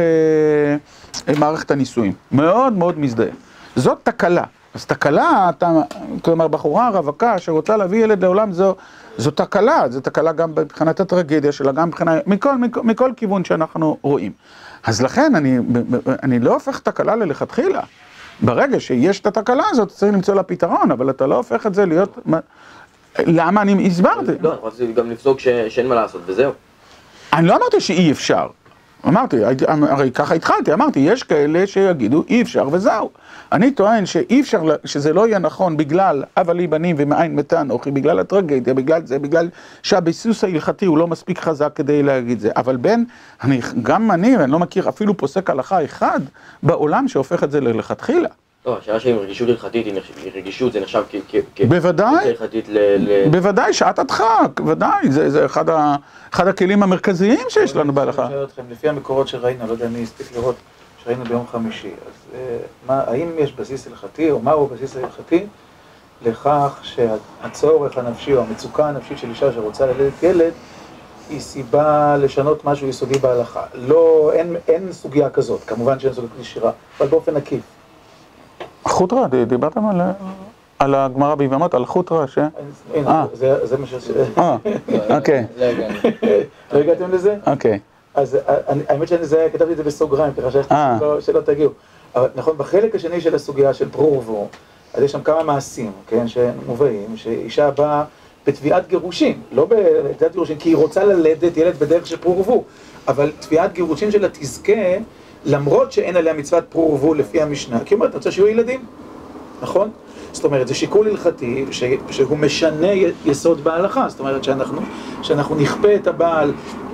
מערכת הנישואים. מאוד מאוד מזדהה. זאת תקלה. אז תקלה, כלומר בחורה רווקה שרוצה להביא ילד לעולם, זו תקלה. זו תקלה גם מבחינת הטרגדיה שלה, גם מבחינת, מכל כיוון שאנחנו רואים. אז לכן אני לא הופך תקלה ללכתחילה. ברגע שיש את התקלה הזאת, צריך למצוא לה פתרון, אבל אתה לא הופך את זה להיות... למה אני הסברתי? לא, אני רוצה גם לפסוק שאין מה לעשות, וזהו. אני לא אמרתי שאי אפשר. אמרתי, הרי ככה התחלתי, אמרתי, יש כאלה שיגידו אי אפשר וזהו. אני טוען שאי אפשר, שזה לא יהיה נכון בגלל אב לי בנים ומאין מתה אנוכי, בגלל הטרגדיה, בגלל זה, בגלל שהביסוס ההלכתי הוא לא מספיק חזק כדי להגיד זה. אבל גם אני לא מכיר אפילו פוסק הלכה אחד בעולם שהופך את זה ללכתחילה. לא, השאלה שאם רגישות הלכתית, רגישות זה נחשב בוודאי, בוודאי, שעת הדחק, ודאי, זה אחד הכלים המרכזיים שיש לנו בהלכה. אני שואל אתכם, לפי המקורות שראינו, לא יודע מי הספיק לראות, שראינו ביום חמישי, אז האם יש בסיס הלכתי, או מהו בסיס הלכתי, לכך שהצורך הנפשי או המצוקה הנפשית של אישה שרוצה ללדת ילד, היא סיבה לשנות משהו יסודי בהלכה. לא, אין סוגיה כזאת, כמובן שאין סוגיה ישירה, אבל באופן עקיף. חוטרה, דיברתם על הגמרא ביבמות, על חוטרה ש... הנה, זה מה ש... אוקיי. לא הגעתם לזה? אוקיי. אז האמת כתבתי את זה בסוגריים, ככה שלא תגיעו. אבל נכון, בחלק השני של הסוגיה של פרו ורבו, אז יש שם כמה מעשים, כן, שמובאים, שאישה באה בתביעת גירושים, לא בתביעת גירושים, כי היא רוצה ללדת ילד בדרך של פרו ורבו, אבל תביעת גירושים שלה תזכה, למרות שאין עליה מצוות פרו ורבו לפי המשנה, כי אומרת, אני רוצה שיהיו ילדים, נכון? זאת אומרת, זה שיקול הלכתי שהוא משנה יסוד בהלכה, זאת אומרת שאנחנו נכפה את הבעל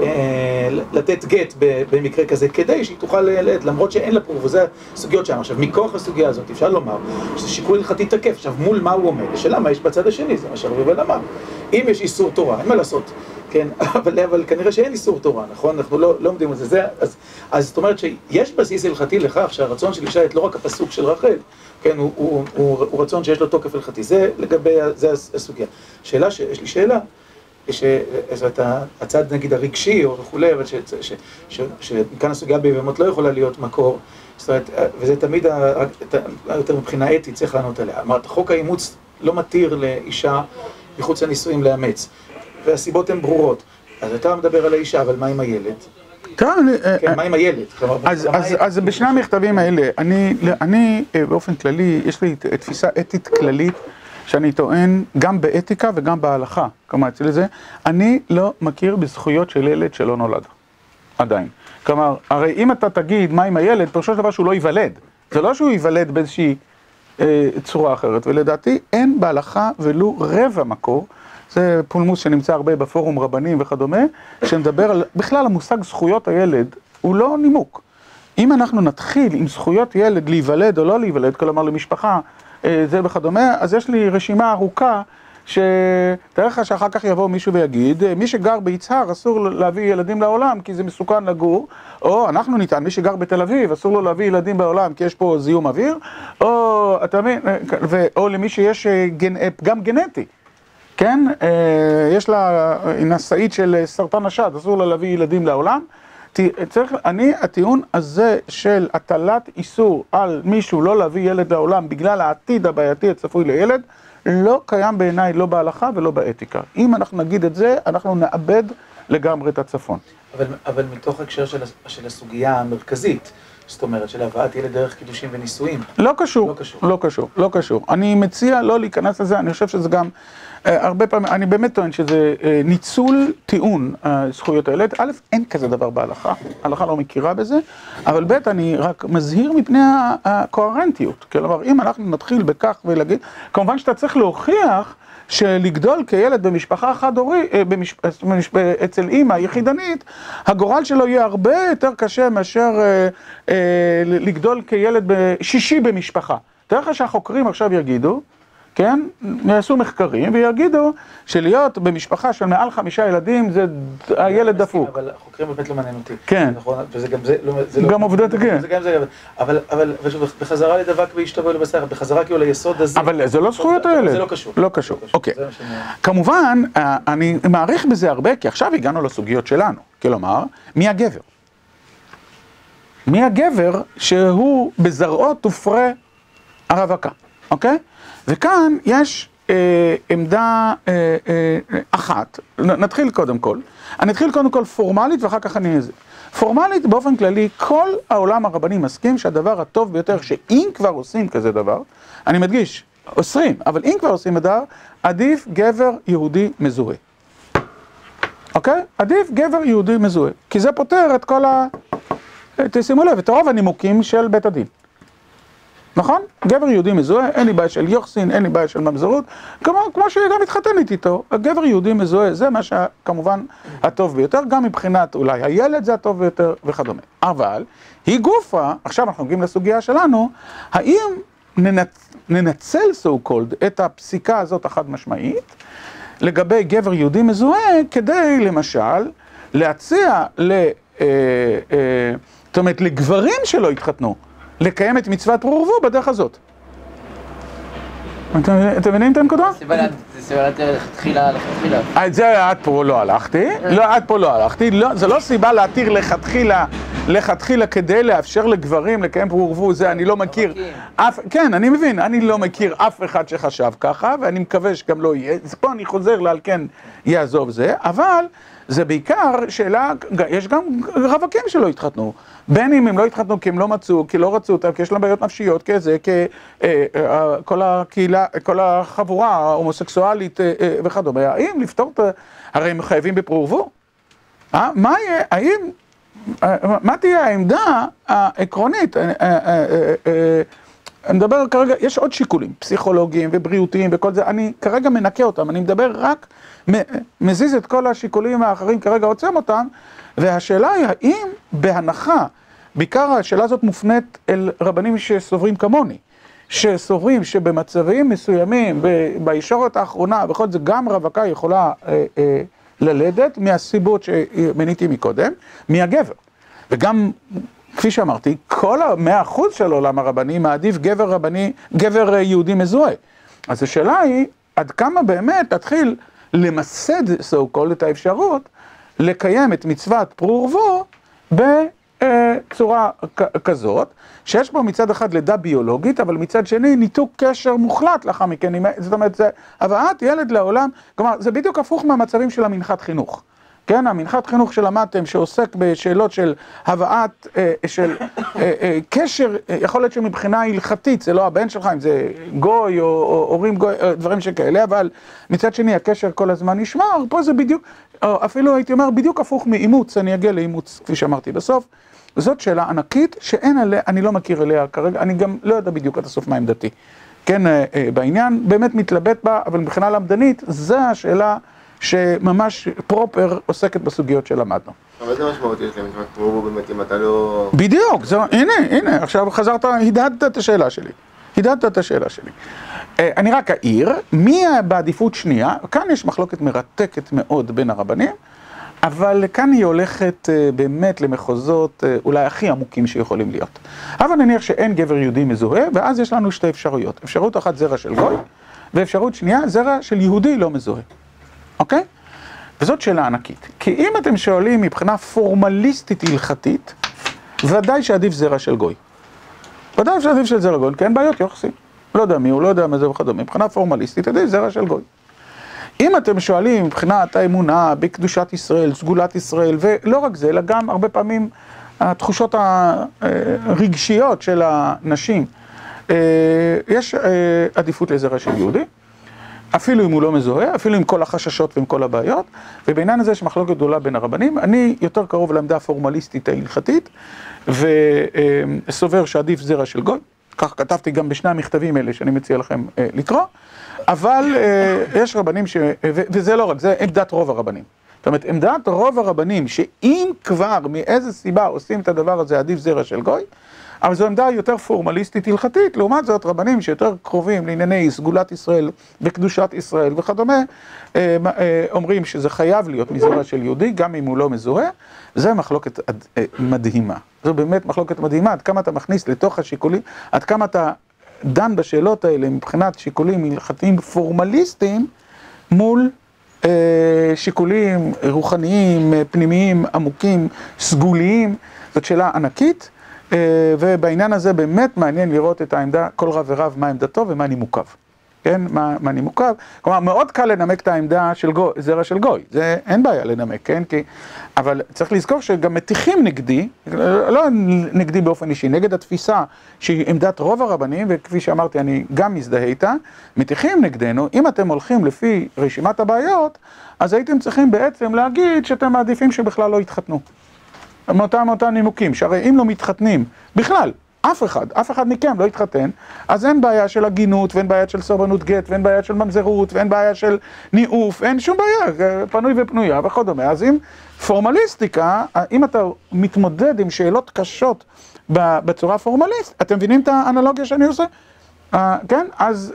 לתת גט במקרה כזה, כדי שהיא תוכל ללדת, למרות שאין לה פרו ורבו, זה הסוגיות שם. עכשיו, מכוח הסוגיה הזאת אפשר לומר שזה שיקול הלכתי תקף. עכשיו, מול מה הוא עומד? השאלה מה יש בצד השני, זה מה שהרב אמר. אם יש איסור תורה, אין מה לעשות, כן? אבל כנראה שאין איסור תורה, נכון? אנחנו לא עומדים על זה. אז זאת אומרת שיש בסיס הלכתי לכך שהרצון של אישה לא רק הפסוק של רחל, כן, הוא רצון שיש לו תוקף הלכתי. זה לגבי, זה הסוגיה. שאלה שיש לי שאלה, שזאת הצד נגיד הרגשי או וכולי, אבל שכאן הסוגיה ביבמות לא יכולה להיות מקור, זאת אומרת, וזה תמיד יותר מבחינה אתית צריך לענות עליה. אמרת, חוק האימוץ לא מתיר לאישה מחוץ לנישואים לאמץ, והסיבות הן ברורות. אז אתה מדבר על האישה, אבל מה עם הילד? כן, מה עם הילד? אז בשני המכתבים האלה, אני באופן כללי, יש לי תפיסה אתית כללית, שאני טוען גם באתיקה וגם בהלכה, כלומר אצל זה, אני לא מכיר בזכויות של ילד שלא נולד, עדיין. כלומר, הרי אם אתה תגיד מה עם הילד, פירושו של דבר שהוא לא ייוולד. זה לא שהוא ייוולד באיזושהי צורה אחרת, ולדעתי אין בהלכה ולו רבע מקור, זה פולמוס שנמצא הרבה בפורום רבנים וכדומה, שמדבר על, בכלל המושג זכויות הילד הוא לא נימוק. אם אנחנו נתחיל עם זכויות ילד להיוולד או לא להיוולד, כלומר למשפחה, זה וכדומה, אז יש לי רשימה ארוכה שתאר לך שאחר כך יבוא מישהו ויגיד, מי שגר ביצהר אסור להביא ילדים לעולם כי זה מסוכן לגור, או אנחנו ניתן, מי שגר בתל אביב אסור לו להביא ילדים בעולם כי יש פה זיהום אוויר, או אתה מבין, או למי שיש פגם גנטי, כן? יש לה נשאית של סרטן השד, אסור לה להביא ילדים לעולם. הטיעון הזה של הטלת איסור על מישהו לא להביא ילד לעולם בגלל העתיד הבעייתי הצפוי לילד, לא קיים בעיניי לא בהלכה ולא באתיקה. אם אנחנו נגיד את זה, אנחנו נאבד לגמרי את הצפון. אבל מתוך הקשר של הסוגיה המרכזית, זאת אומרת, של הבאת ילד דרך קידושים ונישואים. לא קשור. אני מציע לא להיכנס לזה, אני חושב שזה גם הרבה פעמים, אני באמת טוען שזה ניצול טיעון זכויות הילד. א', אין כזה דבר בהלכה, ההלכה לא מכירה בזה, אבל ב', אני רק מזהיר מפני הקוהרנטיות. כלומר, אם אנחנו נתחיל בכך ולהגיד, כמובן שאתה צריך להוכיח שלגדול כילד במשפחה חד-הורית, אצל אימא יחידנית, הגורל שלו יהיה הרבה יותר קשה מאשר לגדול כילד שישי במשפחה. תראה לך שהחוקרים עכשיו יגידו, כן, יעשו מחקרים ויגידו שלהיות במשפחה של מעל 5 ילדים זה הילד דפוק. אבל החוקרים באמת לא מעניין אותי. כן. נכון, וזה גם זה לא... גם עובדות, כן. זה גם זה, אבל בחזרה לדבק ואשתו ולבשר, בחזרה כאילו ליסוד הזה. אבל זה לא זכויות הילד. זה לא קשור. לא קשור, אוקיי. כמובן, אני מעריך בזה הרבה, כי עכשיו הגענו לסוגיות שלנו. כלומר, מי הגבר? מי הגבר שהוא בזרעו תופרה הרווקה, אוקיי? וכאן יש עמדה אחת, נתחיל קודם כל, אני אתחיל קודם כל פורמלית ואחר כך אני אעזר. פורמלית באופן כללי, כל העולם הרבני מסכים שהדבר הטוב ביותר, שאם כבר עושים כזה דבר, אני מדגיש, אוסרים, אבל אם כבר עושים דבר, עדיף גבר יהודי מזוהה. אוקיי? עדיף גבר יהודי מזוהה, כי זה פותר את כל תשימו לב, את רוב הנימוקים של בית הדין. נכון? גבר יהודי מזוהה, אין לי בעיה של יוחסין, אין לי בעיה של ממזרות, כמו שגם מתחתנת איתו, הגבר יהודי מזוהה, זה מה שכמובן הטוב ביותר, גם מבחינת אולי הילד זה הטוב ביותר וכדומה. אבל היא גופה, עכשיו אנחנו מגיעים לסוגיה שלנו, האם ננצל so called את הפסיקה הזאת החד משמעית, לגבי גבר יהודי מזוהה, כדי למשל להציע זאת אומרת, לגברים שלא התחתנו, לקיים את מצוות פרו ורבו בדרך הזאת. אתם מבינים את הנקודה? זה סיבה להתיר לכתחילה. את זה עד פה לא הלכתי, עד פה לא הלכתי, זה לא סיבה להתיר לכתחילה כדי לאפשר לגברים לקיים פרו ורבו, זה אני לא מכיר, כן, אני מבין, אני לא מכיר אף אחד שחשב ככה, ואני מקווה שגם לא יהיה, פה אני חוזר לעל כן יעזוב זה, אבל זה בעיקר שאלה, יש גם רווקים שלא התחתנו, בין אם הם לא התחתנו כי הם לא מצאו, כי לא רצו אותם, כי יש להם בעיות נפשיות כזה, כל הקהילה, כל החבורה ההומוסקסואלית וכדומה, האם לפתור את הרי הם חייבים בפרו ורבו? מה יהיה, האם, מה תהיה העמדה העקרונית? אני מדבר כרגע, יש עוד שיקולים, פסיכולוגיים ובריאותיים וכל זה, אני כרגע מנקה אותם, אני מדבר רק, מזיז את כל השיקולים האחרים, כרגע עוצם אותם, והשאלה היא, האם בהנחה, בעיקר השאלה הזאת מופנית אל רבנים שסוברים כמוני, שסוברים שבמצבים מסוימים, בישורת האחרונה, בכל זה גם רווקה יכולה ללדת, מהסיבות שמניתי מקודם, מהגבר. וגם, כפי שאמרתי, כל 100% של עולם הרבני מעדיף גבר יהודי מזוהה. אז השאלה היא, עד כמה באמת תתחיל למסד so called את האפשרות לקיים את מצוות פרו ורבו בצורה כזאת, שיש פה מצד אחד לידה ביולוגית, אבל מצד שני ניתוק קשר מוחלט לאחר מכן, זאת אומרת, זה הבאת ילד לעולם, כלומר, זה בדיוק הפוך מהמצבים של המנחת חינוך. כן, המנחת חינוך שלמדתם שעוסק בשאלות של הבאת, של קשר, יכול להיות שמבחינה הלכתית, זה לא הבן שלך, אם זה גוי או הורים גוי, דברים שכאלה, אבל מצד שני הקשר כל הזמן נשמר, פה זה בדיוק, אפילו הייתי אומר בדיוק הפוך מאימוץ, אני אגיע לאימוץ, כפי שאמרתי בסוף, זאת שאלה ענקית שאין עליה, אני לא מכיר אליה כרגע, אני גם לא יודע בדיוק עד הסוף מה עמדתי. כן, בעניין, באמת מתלבט בה, אבל מבחינה למדנית, זו השאלה שממש פרופר עוסקת בסוגיות שלמדנו. אבל זה משמעותי יש להם, כמו באמת אם אתה לא... בדיוק, הנה, עכשיו חזרת, הידדת את השאלה שלי. אני רק אעיר, מי בעדיפות שנייה, כאן יש מחלוקת מרתקת מאוד בין הרבנים, אבל כאן היא הולכת באמת למחוזות אולי הכי עמוקים שיכולים להיות. אבל נניח שאין גבר יהודי מזוהה, ואז יש לנו שתי אפשרויות. אפשרות אחת זרע של גוי, ואפשרות שנייה זרע של יהודי לא מזוהה. אוקיי? וזאת שאלה ענקית. כי אם אתם שואלים מבחינה פורמליסטית הלכתית, ודאי שעדיף זרע של גוי. ודאי שעדיף של זרע גוי, כי אין בעיות יוחסין. לא יודע מי הוא, לא יודע מה זה וכדומה. מבחינה פורמליסטית, עדיף זרע של גוי. אם אתם שואלים מבחינת האמונה בקדושת ישראל, סגולת ישראל, ולא רק זה, אלא גם הרבה פעמים התחושות הרגשיות של הנשים, יש עדיפות לזרע של יהודי. אפילו אם הוא לא מזוהה, אפילו עם כל החששות ועם כל הבעיות, ובעניין הזה יש מחלוקת גדולה בין הרבנים. אני יותר קרוב לעמדה הפורמליסטית ההלכתית, וסובר שעדיף זרע של גוי, כך כתבתי גם בשני המכתבים האלה שאני מציע לכם לקרוא, אבל יש רבנים וזה לא רק, זה עמדת רוב הרבנים. זאת אומרת, עמדת רוב הרבנים, שאם כבר מאיזה סיבה עושים את הדבר הזה עדיף זרע של גוי, אבל זו עמדה יותר פורמליסטית הלכתית, לעומת זאת רבנים שיותר קרובים לענייני סגולת ישראל וקדושת ישראל וכדומה, אומרים שזה חייב להיות מזרע של יהודי, גם אם הוא לא מזוהה. זה מחלוקת מדהימה. זו באמת מחלוקת מדהימה, עד כמה אתה מכניס לתוך השיקולים, עד כמה אתה דן בשאלות האלה מבחינת שיקולים הלכתיים פורמליסטיים, מול שיקולים רוחניים, פנימיים, עמוקים, סגוליים. זאת שאלה ענקית, ובעניין הזה באמת מעניין לראות את העמדה, כל רב ורב מה עמדתו ומה נימוקיו. כן, מה נימוקיו. כלומר, מאוד קל לנמק את העמדה של גוי, זרע של גוי. זה אין בעיה לנמק, כן? אבל צריך לזכור שגם מתיחים נגדי, לא נגדי באופן אישי, נגד התפיסה שהיא עמדת רוב הרבנים, וכפי שאמרתי, אני גם מזדהה איתה, מתיחים נגדנו, אם אתם הולכים לפי רשימת הבעיות, אז הייתם צריכים בעצם להגיד שאתם מעדיפים שבכלל לא יתחתנו. מאותם נימוקים, שהרי אם לא מתחתנים, בכלל, אף אחד מכם לא יתחתן, אז אין בעיה של הגינות, ואין בעיה של סרבנות גט, ואין בעיה של ממזרות, ואין בעיה של ניאוף, אין שום בעיה, פנוי ופנויה וכדומה. אז אם פורמליסטיקה, אם אתה מתמודד עם שאלות קשות בצורה פורמליסט, אתם מבינים את האנלוגיה שאני עושה? כן?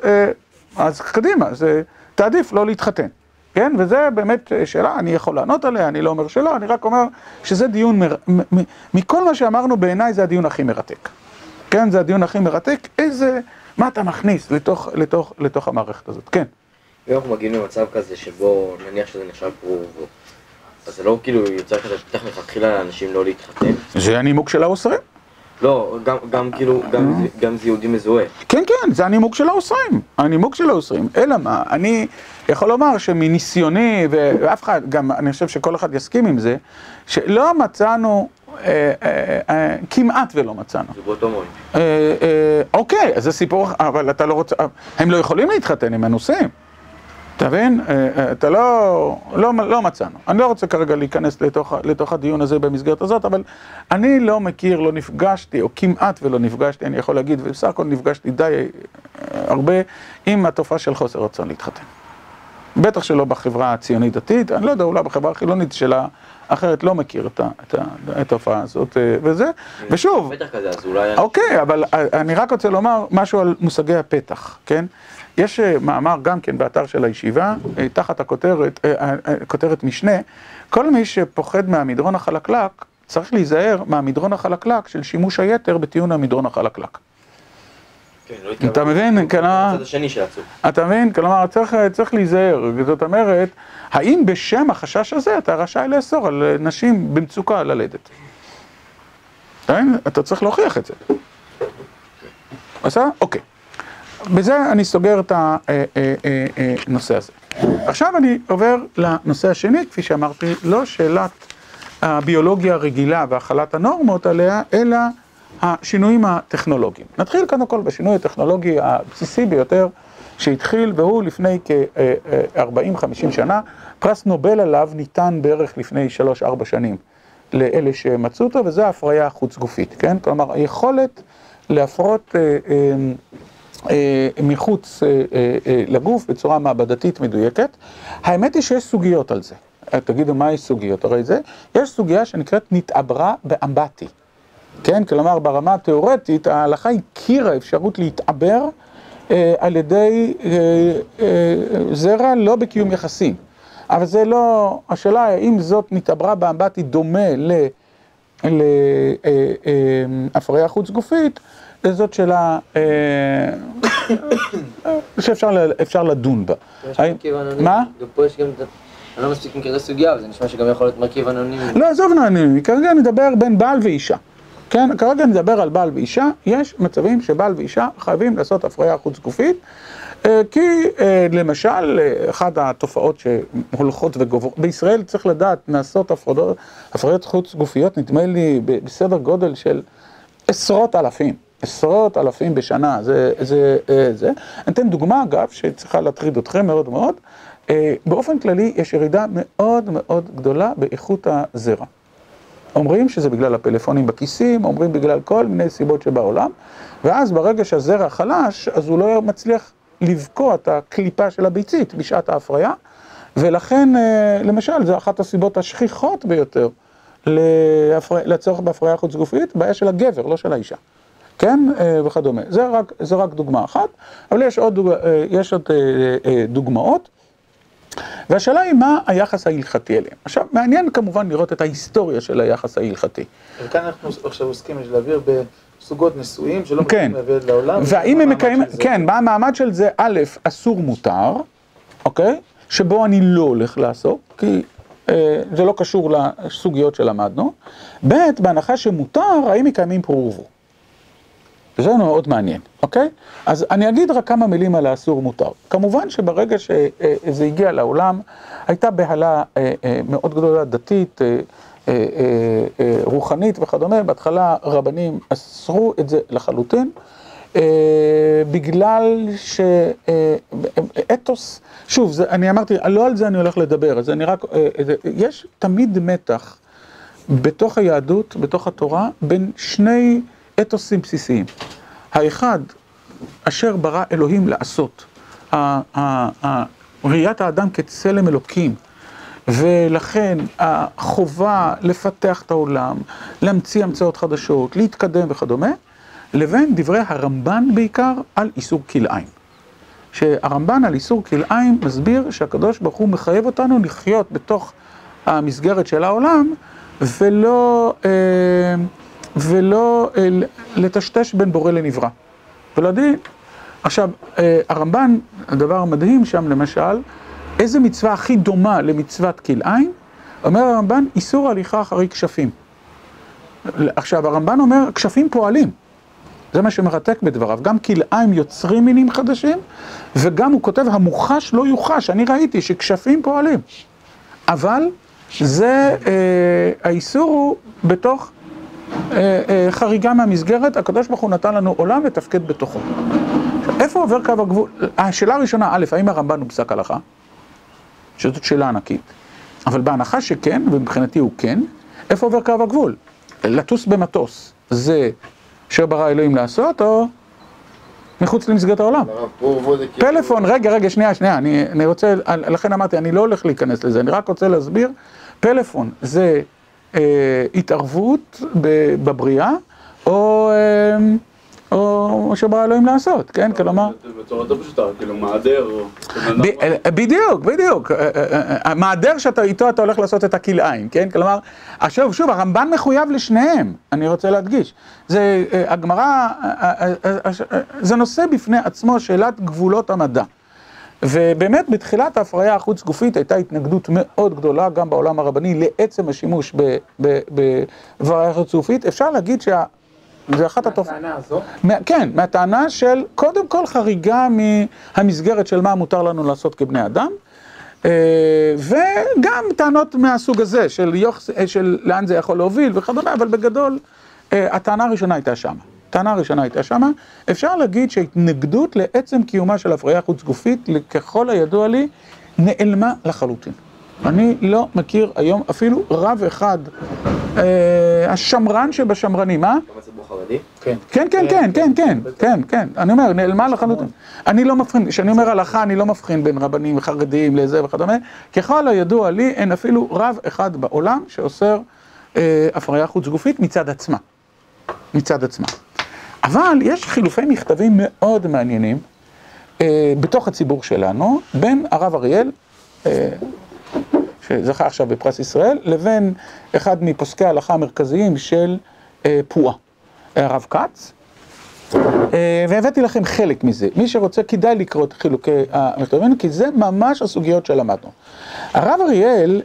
אז קדימה, זה תעדיף לא להתחתן. כן? וזה באמת שאלה, אני יכול לענות עליה, אני לא אומר שלא, אני רק אומר שזה דיון, מכל מה שאמרנו בעיניי זה הדיון הכי מרתק. כן? זה הדיון הכי מרתק, מה אתה מכניס לתוך המערכת הזאת, כן? אם אנחנו מגיעים למצב כזה שבו נניח שזה נחשב פרוב, אז זה לא כאילו יוצא כזה פתח מלכתחילה לאנשים לא להתחתן? זה הנימוק של האוסרים. לא, גם כאילו, גם זה יהודי מזוהה. כן, כן, זה הנימוק של האוסרים, הנימוק של האוסרים. אלא מה, אני יכול לומר שמניסיוני, ואף אחד, גם אני חושב שכל אחד יסכים עם זה, שלא מצאנו, כמעט ולא מצאנו. זה באותו מון. אוקיי, אז זה סיפור, אבל אתה לא רוצה, הם לא יכולים להתחתן עם הנושאים. אתה מבין? אתה לא מצאנו. אני לא רוצה כרגע להיכנס לתוך הדיון הזה במסגרת הזאת, אבל אני לא מכיר, לא נפגשתי, או כמעט ולא נפגשתי, אני יכול להגיד, ובסך הכל נפגשתי די הרבה עם התופעה של חוסר רצון להתחתן. בטח שלא בחברה הציונית דתית, אני לא יודע, אולי בחברה החילונית שלה, אחרת לא מכיר את התופעה הזאת, וזה, ושוב, אוקיי, אבל אני רק רוצה לומר משהו על מושגי הפתח, כן? יש מאמר גם כן באתר של הישיבה, תחת כותרת משנה, כל מי שפוחד מהמדרון החלקלק, צריך להיזהר מהמדרון החלקלק של שימוש היתר בטיעון המדרון החלקלק. אתה מבין? אתה מבין? כלומר, צריך להיזהר. זאת אומרת, האם בשם החשש הזה אתה רשאי לאסור על נשים במצוקה ללדת? אתה צריך להוכיח את זה. בסדר? אוקיי. בזה אני סוגר את הנושא הזה. עכשיו אני עובר לנושא השני, כפי שאמרתי, לא שאלת הביולוגיה הרגילה והחלת הנורמות עליה, אלא השינויים הטכנולוגיים. נתחיל קודם כל בשינוי הטכנולוגי הבסיסי ביותר שהתחיל, והוא לפני כ-40-50 שנה, פרס נובל עליו ניתן בערך לפני 3-4 שנים לאלה שמצאו אותו, וזה ההפריה החוץ גופית, כן? כלומר, היכולת להפרות מחוץ לגוף בצורה מעבדתית מדויקת. האמת היא שיש סוגיות על זה. תגידו מה יש סוגיות? הרי זה, יש סוגיה שנקראת נתעברה באמבטי. כן? כלומר, ברמה התיאורטית, ההלכה הכירה אפשרות להתעבר על ידי זרע לא בקיום יחסים. אבל זה לא, השאלה האם זאת נתעברה באמבטי דומה להפריה חוץ גופית, זאת שאלה שאפשר לדון בה. מה? גם פה יש גם, אני לא מספיק מכיר את הסוגיה, אבל זה נשמע שגם יכול להיות מרכיב אנונימי. לא, עזוב אנונימי, כרגע נדבר בין בעל ואישה. כן, כרגע נדבר על בעל ואישה, יש מצבים שבעל ואישה חייבים לעשות הפריה חוץ גופית, כי למשל, אחת התופעות שהולכות וגוברות, בישראל צריך לדעת, נעשות הפריות חוץ גופיות, נדמה לי בסדר גודל של עשרות אלפים בשנה, זה. אני אתן דוגמה אגב, שצריכה להטריד אתכם מאוד מאוד, באופן כללי יש ירידה מאוד מאוד גדולה באיכות הזרע. אומרים שזה בגלל הפלאפונים בכיסים, אומרים בגלל כל מיני סיבות שבעולם, ואז ברגע שהזרע חלש, אז הוא לא מצליח לבקוע את הקליפה של הביצית בשעת ההפריה, ולכן, למשל, זו אחת הסיבות השכיחות ביותר לצורך בהפריה חוץ גופית, בעיה של הגבר, לא של האישה. כן, וכדומה. זה רק דוגמה אחת, אבל יש עוד דוגמאות, והשאלה היא מה היחס ההלכתי אליהם. עכשיו, מעניין כמובן לראות את ההיסטוריה של היחס ההלכתי. וכאן אנחנו עכשיו עוסקים יש להעביר בסוגות נשואים שלא מתאים להביא לעולם. והאם הם מקיימים, כן, מה המעמד של זה? א', אסור מותר, אוקיי? שבו אני לא הולך לעסוק, כי זה לא קשור לסוגיות שלמדנו. ב', בהנחה שמותר, האם מקיימים פרו ורבו. וזה מאוד מעניין, אוקיי? אז אני אגיד רק כמה מילים על האסור מותר. כמובן שברגע שזה הגיע לעולם, הייתה בהלה מאוד גדולה דתית, רוחנית וכדומה. בהתחלה רבנים אסרו את זה לחלוטין, בגלל שאתוס, שוב, אני אמרתי, לא על זה אני הולך לדבר, אז אני רק, יש תמיד מתח בתוך היהדות, בתוך התורה, בין שני אתוסים בסיסיים. האחד, אשר ברא אלוהים לעשות, ראיית האדם כצלם אלוקים, ולכן החובה לפתח את העולם, להמציא המצאות חדשות, להתקדם וכדומה, לבין דברי הרמב"ן בעיקר על איסור כלאיים. שהרמב"ן על איסור כלאיים מסביר שהקדוש ברוך הוא מחייב אותנו לחיות בתוך המסגרת של העולם, ולא לטשטש בין בורא לנברא. ולהגיד, עכשיו, הרמב"ן, הדבר המדהים שם למשל, איזה מצווה הכי דומה למצוות כלאיים? אומר הרמב"ן, איסור הליכה אחרי כשפים. עכשיו, הרמב"ן אומר, כשפים פועלים. זה מה שמרתק בדבריו. גם כלאיים יוצרים מינים חדשים, וגם הוא כותב, המוחש לא יוחש. אני ראיתי שכשפים פועלים. אבל זה, האיסור הוא בתוך חריגה מהמסגרת. הקדוש ברוך הוא נתן לנו עולם ותפקד בתוכו. איפה עובר קו הגבול? השאלה הראשונה, א', האם הרמב"ן הוא פסק הלכה? שזאת שאלה ענקית. אבל בהנחה שכן, ומבחינתי הוא כן, איפה עובר קו הגבול? לטוס במטוס, זה אשר ברא אלוהים לעשות, או מחוץ למסגרת העולם? פלאפון, רגע, שנייה, אני רוצה, לכן אמרתי, אני לא הולך להיכנס לזה, אני רק רוצה להסביר, פלאפון זה התערבות בבריאה, או שברא אלוהים לעשות, כן? כלומר... בצורה יותר פשוטה, כאילו מעדר או... בדיוק. המעדר שאיתו אתה הולך לעשות את הכלאיים, כן? כלומר, שוב, הרמב"ן מחויב לשניהם, אני רוצה להדגיש. זה, הגמרא, זה נושא בפני עצמו שאלת גבולות המדע. ובאמת, בתחילת ההפריה החוץ גופית הייתה התנגדות מאוד גדולה, גם בעולם הרבני, לעצם השימוש בהפריה חוץ גופית. אפשר להגיד זה אחת התופעות. מהטענה הזו? כן, מהטענה של קודם כל חריגה מהמסגרת של מה מותר לנו לעשות כבני אדם, וגם טענות מהסוג הזה של לאן זה יכול להוביל וכדומה, אבל בגדול הטענה הראשונה הייתה שמה. אפשר להגיד שההתנגדות לעצם קיומה של הפריה חוץ גופית, ככל הידוע לי, נעלמה לחלוטין. אני לא מכיר היום אפילו רב אחד, השמרן שבשמרנים, מה? גם הציבור חרדי? כן, אני אומר, נעלמה לחלוטין. אני לא מבחין, כשאני אומר הלכה, אני לא מבחין בין רבנים חרדיים לזה וכדומה, ככל הידוע לי, אין אפילו רב אחד בעולם שאוסר הפריה חוץ גופית מצד עצמה. אבל יש חילופי מכתבים מאוד מעניינים בתוך הציבור שלנו, בין הרב אריאל, שזכה עכשיו בפרס ישראל, לבין אחד מפוסקי ההלכה המרכזיים של פועה, הרב כץ, והבאתי לכם חלק מזה. מי שרוצה כדאי לקרוא את חילוקי המכתבים, כי זה ממש הסוגיות שלמדנו. הרב אריאל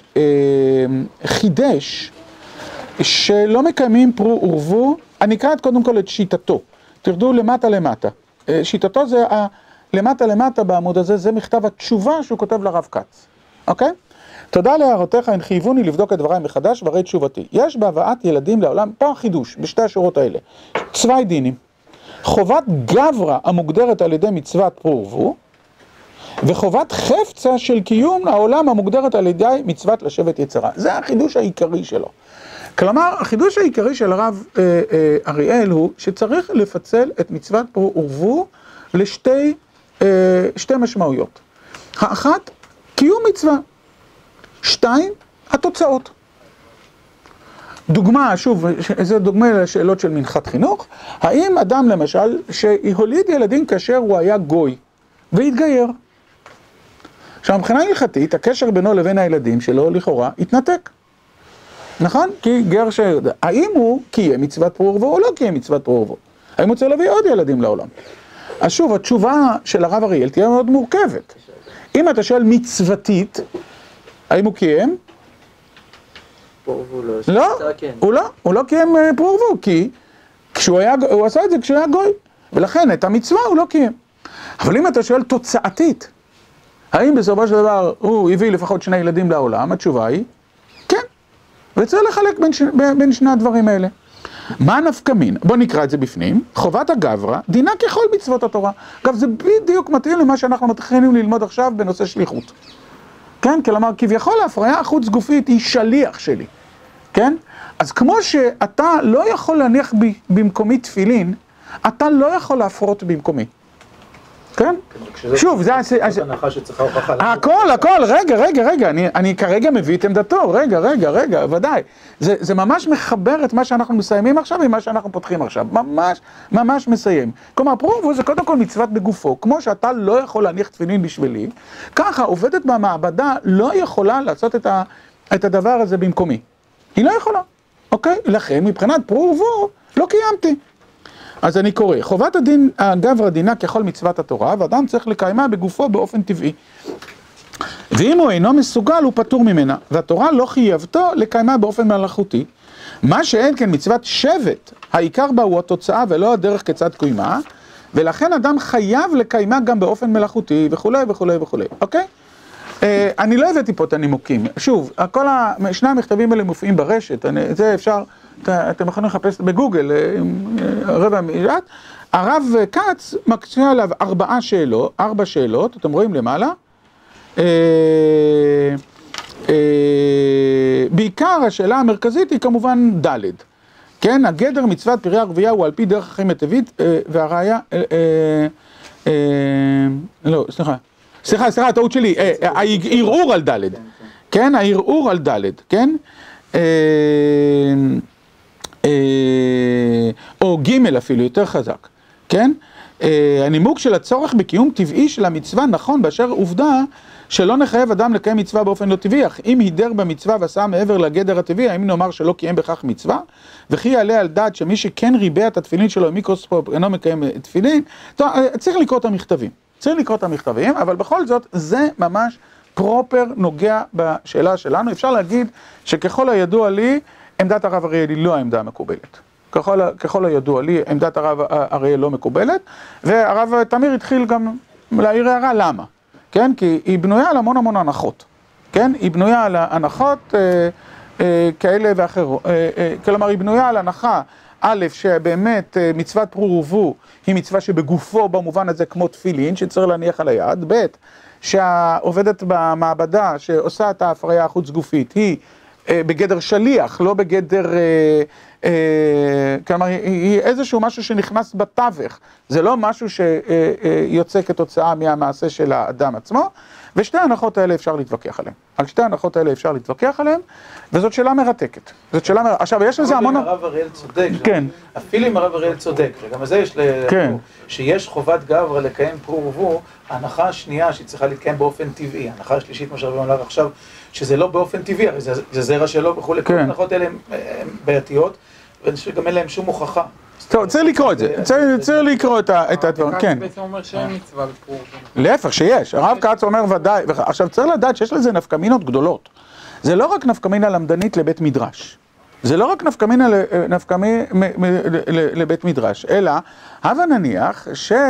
חידש שלא מקיימים פרו ורבו, אני אקרא קודם כל את שיטתו, תרדו למטה. שיטתו זה למטה בעמוד הזה, זה מכתב התשובה שהוא כותב לרב כץ, אוקיי? תודה להערותיך, הן חייבוני לבדוק את דבריי מחדש והרי תשובתי. יש בהבאת ילדים לעולם, פה החידוש, בשתי השורות האלה. צווי דינים. חובת גברא המוגדרת על ידי מצוות פרו ורבו, וחובת חפצה של קיום העולם המוגדרת על ידי מצוות לשבת יצרה. זה החידוש העיקרי שלו. כלומר, החידוש העיקרי של הרב אריאל הוא שצריך לפצל את מצוות פרו ורבו לשתי משמעויות. האחת, קיום מצווה. 2, התוצאות. דוגמה, שוב, זו דוגמה לשאלות של מנחת חינוך, האם אדם למשל שהוליד ילדים כאשר הוא היה גוי והתגייר? עכשיו מבחינה הלכתית, הקשר בינו לבין הילדים שלו לכאורה התנתק. נכון? כי גר האם הוא קיים מצוות פרו ורבו או לא קיים מצוות פרו ורבו? האם הוא צריך להביא עוד ילדים לעולם? אז שוב, התשובה של הרב אריאל תהיה מאוד מורכבת. אם אתה שואל מצוותית, האם הוא קיים? לא, הוא לא קיים פרו ורבו, כי הוא עשה את זה כשהוא היה גוי, ולכן את המצווה הוא לא קיים. אבל אם אתה שואל תוצאתית, האם בסופו של דבר הוא הביא לפחות 2 ילדים לעולם? התשובה היא, כן. וצריך לחלק בין שני הדברים האלה. מה נפקא מינה? בוא נקרא את זה בפנים. חובת הגברא, דינה ככל מצוות התורה. אגב, זה בדיוק מתאים למה שאנחנו מתחילים ללמוד עכשיו בנושא שליחות. כן? כלומר, כביכול ההפריה החוץ גופית היא שליח שלי. כן? אז כמו שאתה לא יכול להניח במקומי תפילין, אתה לא יכול להפרות במקומי. כן? שוב, זה הנחה שצריכה הוכחה. הכל, רגע, אני כרגע מביא את עמדתו, רגע, ודאי. זה ממש מחבר את מה שאנחנו מסיימים עכשיו עם מה שאנחנו פותחים עכשיו. ממש מסיים. כלומר, פרו ורבו זה קודם כל מצוות בגופו. כמו שאתה לא יכול להניח תפילין בשבילי, ככה עובדת במעבדה לא יכולה לעשות את הדבר הזה במקומי. היא לא יכולה, אוקיי? לכן, מבחינת פרו ורבו, לא קיימתי. אז אני קורא, חובת הגברא דינה ככל מצוות התורה, ואדם צריך לקיימה בגופו באופן טבעי. ואם הוא אינו מסוגל, הוא פטור ממנה, והתורה לא חייבתו לקיימה באופן מלאכותי. מה שאין כן מצוות שבט, העיקר בה הוא התוצאה ולא הדרך כיצד קוימה, ולכן אדם חייב לקיימה גם באופן מלאכותי וכו', אוקיי? אני לא הבאתי פה את הנימוקים. שוב, שני המכתבים האלה מופיעים ברשת, זה אפשר, אתם יכולים לחפש בגוגל, רבע מילה. הרב כץ מקצה עליו 4 שאלות, אתם רואים למעלה. בעיקר השאלה המרכזית היא כמובן ד', כן? הגדר מצוות פרי ערבייה הוא על פי דרך החיים הטבעית, והראיה, לא, סליחה, הטעות שלי, הערעור על ד', כן? הערעור על ד', כן? או ג' אפילו, יותר חזק, כן? הנימוק של הצורך בקיום טבעי של המצווה נכון, באשר עובדה שלא נחייב אדם לקיים מצווה באופן לא טבעי, אך אם הידר במצווה ועשה מעבר לגדר הטבעי, האם נאמר שלא קיים בכך מצווה? וכי יעלה על דעת שמי שכן ריבע את התפילין שלו עם מיקרוסקופ אינו מקיים תפילין? טוב, צריך לקרוא את המכתבים, אבל בכל זאת זה ממש פרופר נוגע בשאלה שלנו. אפשר להגיד שככל הידוע לי, עמדת הרב אריאל היא לא העמדה המקובלת. ככל הידוע לי, עמדת הרב אריאל לא מקובלת, והרב תמיר התחיל גם להעיר הערה למה. כן? כי היא בנויה על המון הנחות. כן? היא בנויה על הנחות כאלה ואחרות. כלומר, היא בנויה על הנחה, א', שבאמת מצוות פרו ורבו היא מצווה שבגופו במובן הזה כמו תפילין, שצריך להניח על היד. ב', שהעובדת במעבדה שעושה את ההפריה החוץ גופית היא בגדר שליח, לא בגדר, כלומר, היא איזשהו משהו שנכנס בתווך, זה לא משהו שיוצא כתוצאה מהמעשה של האדם עצמו, ושתי ההנחות האלה אפשר להתווכח עליהן. על שתי ההנחות האלה אפשר להתווכח עליהן, וזאת שאלה מרתקת. עכשיו, יש לזה המון... הרב אריאל צודק, אפילו אם הרב אריאל צודק, וגם על זה יש שיש חובת גברא לקיים פרו ורבו, ההנחה השנייה שהיא צריכה להתקיים באופן טבעי, ההנחה השלישית, מה שהרב אמר עכשיו, שזה לא באופן טבעי, הרי זה זרע שלו וכו', כל ההנחות האלה הן בעייתיות, וגם אין להם שום הוכחה. טוב, צריך לקרוא את זה, צריך לקרוא את הדברים, כן. הרב כץ בעצם אומר שאין מצווה בפרו ורבו. להפך, שיש. הרב כץ אומר ודאי, עכשיו צריך לדעת שיש לזה נפקמינות גדולות. זה לא רק נפקמינה למדנית לבית מדרש. זה לא רק נפקמינה לבית מדרש, אלא הבה נניח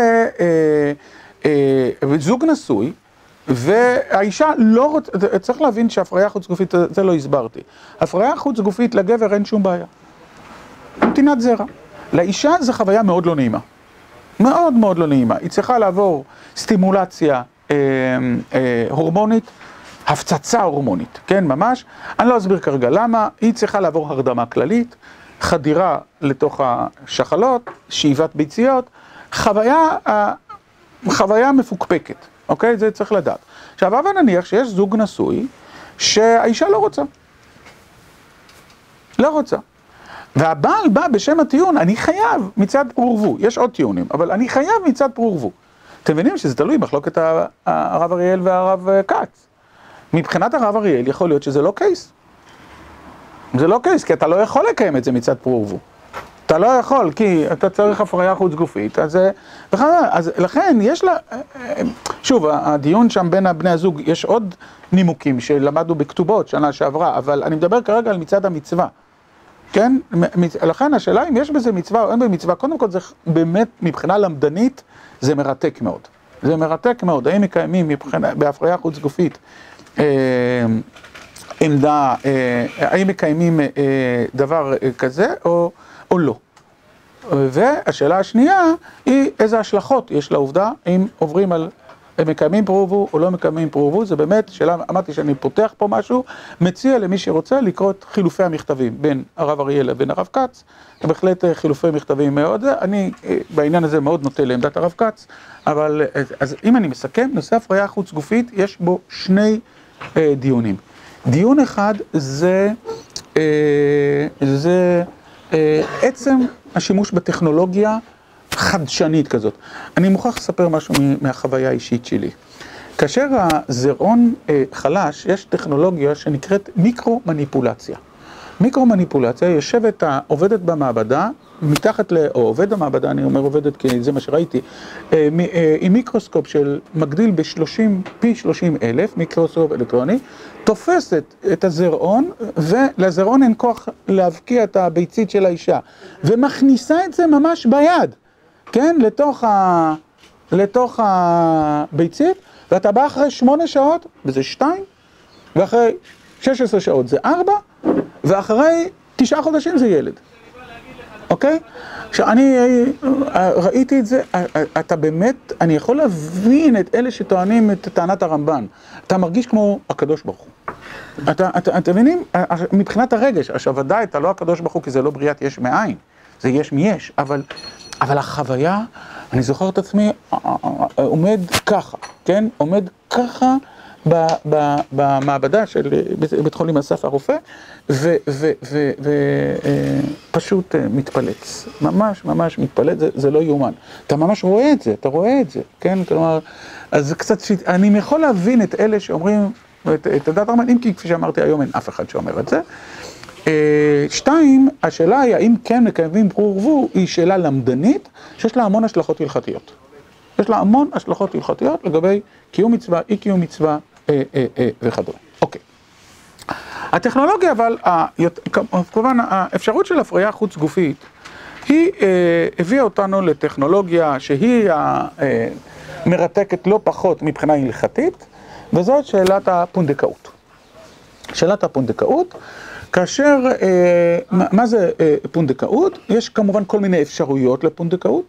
שזוג נשוי, והאישה לא רוצה, צריך להבין שהפריה חוץ גופית, זה לא הסברתי. הפריה חוץ גופית לגבר אין שום בעיה. נתינת זרע. לאישה זו חוויה מאוד לא נעימה. מאוד לא נעימה. היא צריכה לעבור סטימולציה הורמונית, הפצצה הורמונית, כן, ממש. אני לא אסביר כרגע למה. היא צריכה לעבור הרדמה כללית, חדירה לתוך השחלות, שאיבת ביציות, חוויה מפוקפקת, אוקיי? זה צריך לדעת. עכשיו, אבל נניח שיש זוג נשוי שהאישה לא רוצה. לא רוצה. והבעל בא בשם הטיעון, אני חייב מצד פרו-ורבו. יש עוד טיעונים, אבל אני חייב מצד פרו-ורבו. אתם מבינים שזה תלוי מחלוקת הרב אריאל והרב כץ. מבחינת הרב אריאל יכול להיות שזה לא קייס. זה לא קייס, כי אתה לא יכול לקיים את זה מצד פרו-ורבו. אתה לא יכול, כי אתה צריך הפריה חוץ גופית, אז לכן יש לה, שוב, הדיון שם בין בני הזוג, יש עוד נימוקים שלמדנו בכתובות שנה שעברה, אבל אני מדבר כרגע על מצד המצווה, כן? לכן השאלה אם יש בזה מצווה או אין במצווה, קודם כל זה באמת מבחינה למדנית, זה מרתק מאוד. זה מרתק מאוד, האם מקיימים בהפריה חוץ גופית עמדה, האם מקיימים דבר כזה או לא. והשאלה השנייה היא איזה השלכות יש לעובדה אם עוברים על מקיימים פרו-ורבו או לא מקיימים פרו-ורבו. זה באמת שאלה, אמרתי שאני פותח פה משהו, מציע למי שרוצה לקרוא את חילופי המכתבים בין הרב אריאל לבין הרב כץ. בהחלט חילופי מכתבים מאוד, אני בעניין הזה מאוד נוטה לעמדת הרב כץ, אבל אז אם אני מסכם, נושא הפריה חוץ גופית יש בו שני דיונים. דיון אחד זה עצם השימוש בטכנולוגיה חדשנית כזאת. אני מוכרח לספר משהו מהחוויה האישית שלי. כאשר הזרעון חלש, יש טכנולוגיה שנקראת מיקרו-מניפולציה. מיקרו-מניפולציה יושבת העובדת במעבדה, מתחת או עובד המעבדה, אני אומר עובדת כי זה מה שראיתי, עם מיקרוסקופ של מגדיל פי 30,000, מיקרוסקופ אלקטרוני, תופסת את הזרעון, ולזרעון אין כוח להבקיע את הביצית של האישה, ומכניסה את זה ממש ביד, כן? לתוך הביצית, ואתה בא אחרי 8 שעות, וזה 2, ואחרי 16 שעות זה 4, ואחרי 9 חודשים זה ילד. אוקיי? כשאני ראיתי את זה, אתה באמת, אני יכול להבין את אלה שטוענים את טענת הרמב"ן. אתה מרגיש כמו הקדוש ברוך הוא. אתם מבינים? מבחינת הרגש, עכשיו ודאי, אתה לא הקדוש ברוך הוא, כי זה לא בריאת יש מאין, זה יש מיש, אבל החוויה, אני זוכר את עצמי, עומד ככה, כן? עומד ככה במעבדה של בית חולים אסף הרופא, ופשוט מתפלץ, ממש מתפלץ, זה לא יאומן. אתה ממש רואה את זה, אתה רואה את זה, כן? כלומר, אז קצת, אני יכול להבין את אלה שאומרים, את הדת הרמב"ן, אם כי כפי שאמרתי היום אין אף אחד שאומר את זה. 2, השאלה היא, האם כן מקיימים פרו-ורבו, היא שאלה למדנית, שיש לה המון השלכות הלכתיות. יש לה המון השלכות הלכתיות לגבי קיום מצווה, אי קיום מצווה וכדומה. אוקיי. הטכנולוגיה, אבל, כמובן, האפשרות של הפריה חוץ גופית, היא הביאה אותנו לטכנולוגיה שהיא מרתקת לא פחות מבחינה הלכתית, וזאת שאלת הפונדקאות. שאלת הפונדקאות, כאשר, מה זה פונדקאות? יש כמובן כל מיני אפשרויות לפונדקאות,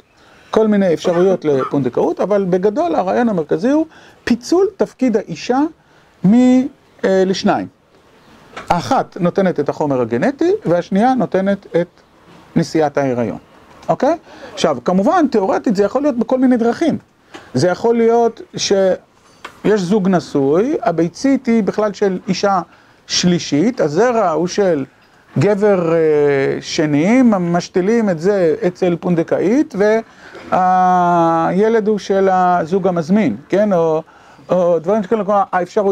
אבל בגדול הרעיון המרכזי הוא פיצול תפקיד האישה לשניים. האחת נותנת את החומר הגנטי, והשנייה נותנת את נשיאת ההיריון. אוקיי? עכשיו, כמובן, תיאורטית זה יכול להיות בכל מיני דרכים. זה יכול להיות שיש זוג נשוי, הביצית היא בכלל של אישה שלישית, הזרע הוא של גבר שני, משתילים את זה אצל פונדקאית, והילד הוא של הזוג המזמין, כן? או דברים שכאלה, כלומר,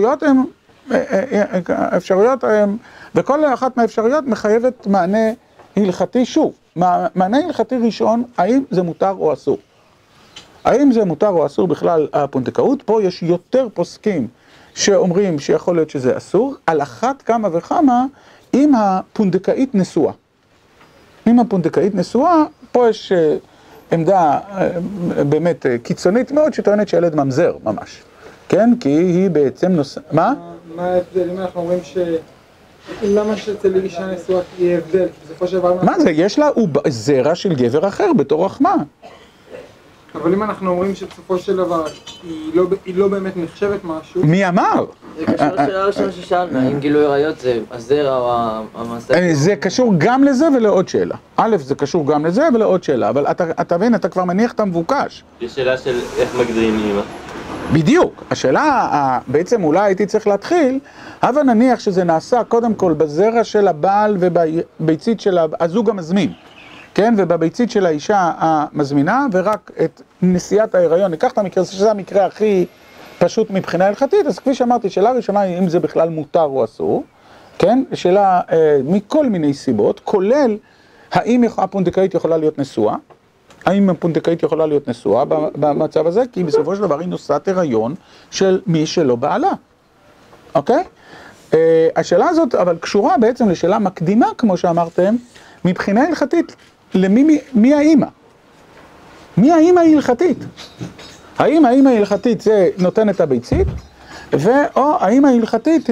האפשרויות הן, וכל אחת מהאפשרויות מחייבת מענה הלכתי שוב. מענה הלכתי ראשון, האם זה מותר או אסור? האם זה מותר או אסור בכלל הפונדקאות? פה יש יותר פוסקים שאומרים שיכול להיות שזה אסור, על אחת כמה וכמה אם הפונדקאית נשואה. אם הפונדקאית נשואה, פה יש עמדה באמת קיצונית מאוד שטוענת שילד ממזר ממש. כן? כי היא בעצם מה? מה ההבדל? אם אנחנו אומרים למה שאצל אישה נשואה יהיה הבדל? בסופו של דבר... מה זה? יש לה זרע של גבר אחר בתור רחמה. אבל אם אנחנו אומרים שבסופו של דבר היא לא באמת נחשבת משהו... מי אמר? זה קשור לשאלה ראשונה ששאלנו, האם גילוי עריות זה הזרע או המעשה? זה קשור גם לזה ולעוד שאלה. א', זה קשור גם לזה ולעוד שאלה, אבל אתה מבין, אתה כבר מניח את המבוקש. יש שאלה של איך מגדירים אימא. בדיוק. השאלה, בעצם אולי הייתי צריך להתחיל, אבל נניח שזה נעשה קודם כל בזרע של הבעל ובביצית של הזוג המזמין, כן? ובביצית של האישה המזמינה, ורק את נשיאת ההיריון. ניקח את המקרה, שזה המקרה הכי פשוט מבחינה הלכתית, אז כפי שאמרתי, שאלה ראשונה היא אם זה בכלל מותר או אסור, כן? שאלה מכל מיני סיבות, כולל האם הפונדקאית יכולה להיות נשואה, האם הפונדקאית יכולה להיות נשואה במצב הזה, כי בסופו של דבר היא נושאת הריון של מי שלא בעלה, אוקיי? השאלה הזאת אבל קשורה בעצם לשאלה מקדימה, כמו שאמרתם, מבחינה הלכתית, מי האמא? מי האמא ההלכתית? האם האמא ההלכתית זה נותן את הביצית, או האמא ההלכתית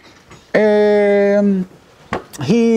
היא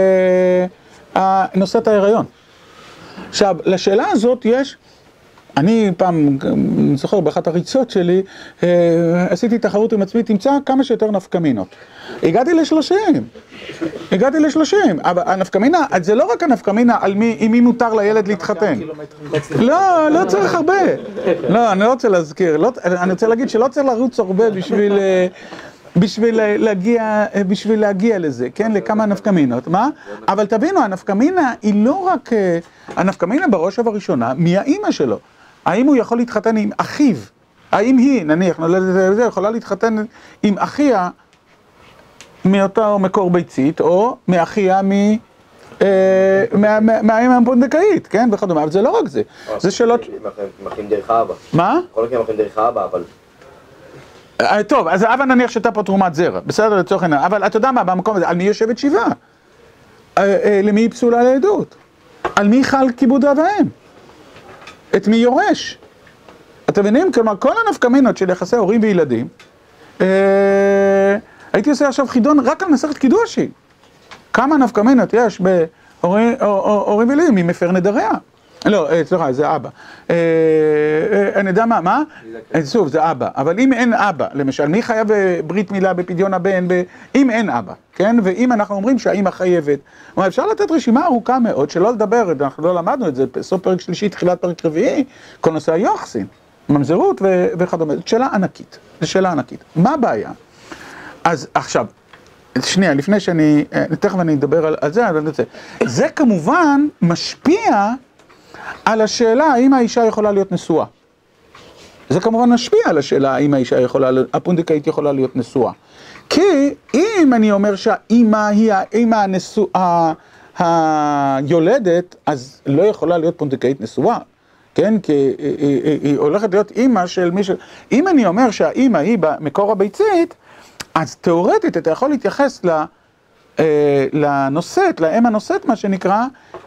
נושאת ההיריון. עכשיו, לשאלה הזאת יש, אני פעם, זוכר באחת הריצות שלי, עשיתי תחרות עם עצמי, תמצא כמה שיותר נפקמינות. הגעתי ל-30, אבל הנפקמינה, זה לא רק הנפקמינה על עם מי מותר לילד להתחתן. לא צריך הרבה. לא, אני לא רוצה להזכיר, אני רוצה להגיד שלא צריך לרוץ הרבה בשביל להגיע לזה, כן? לכמה נפקמינות. מה? אבל תבינו, הנפקמינה היא לא רק, הנפקמינה בראש ובראשונה, מי האמא שלו? האם הוא יכול להתחתן עם אחיו? האם היא, נניח, יכולה להתחתן עם אחיה מאותו מקור ביצית, או מאחיה מהאמא הפונדקאית, כן? וכדומה, אבל זה לא רק זה. זה שאלות... מחים דרך האבא. מה? כל הכי מחים דרך האבא, אבל... טוב, אז האבא נניח שאתה פה תרומת זרע, בסדר לצורך העניין, אבל אתה יודע מה, במקום הזה, על מי יושבת שבעה? למי היא פסולה לעדות? על מי חל כיבוד אב ואם? את מי יורש? אתם מבינים? כלומר, כל הנפקמינות של יחסי הורים וילדים, הייתי עושה עכשיו חידון רק על מסכת קידושין. כמה נפקמינות יש בהורים וילדים ממפר נדריה? לא, סליחה, זה אבא. אני יודע מה? שוב, זה אבא. אבל אם אין אבא, למשל, מי חייב ברית מילה בפדיון הבן? אם אין אבא, כן? ואם אנחנו אומרים שהאמא חייבת, אפשר לתת רשימה ארוכה מאוד, שלא לדבר, אנחנו לא למדנו את זה, סוף פרק שלישי, תחילת פרק רביעי, כל נושא היוחסין, ממזרות וכדומה. זו שאלה ענקית. זו שאלה ענקית. מה הבעיה? אז עכשיו, שנייה, לפני שאני, תכף אני אדבר על זה, אבל זה כמובן משפיע על השאלה האם האישה יכולה להיות נשואה. זה כמובן משפיע על השאלה האם האישה יכולה, הפונדקאית יכולה להיות נשואה. כי אם אני אומר שהאימא היא האימא היולדת, אז לא יכולה להיות פונדקאית נשואה. כן? כי היא הולכת להיות אימא של מישהו. אם אני אומר שהאימא היא במקור הביצית, אז תיאורטית אתה יכול להתייחס לנושאת, לאם הנושאת מה שנקרא,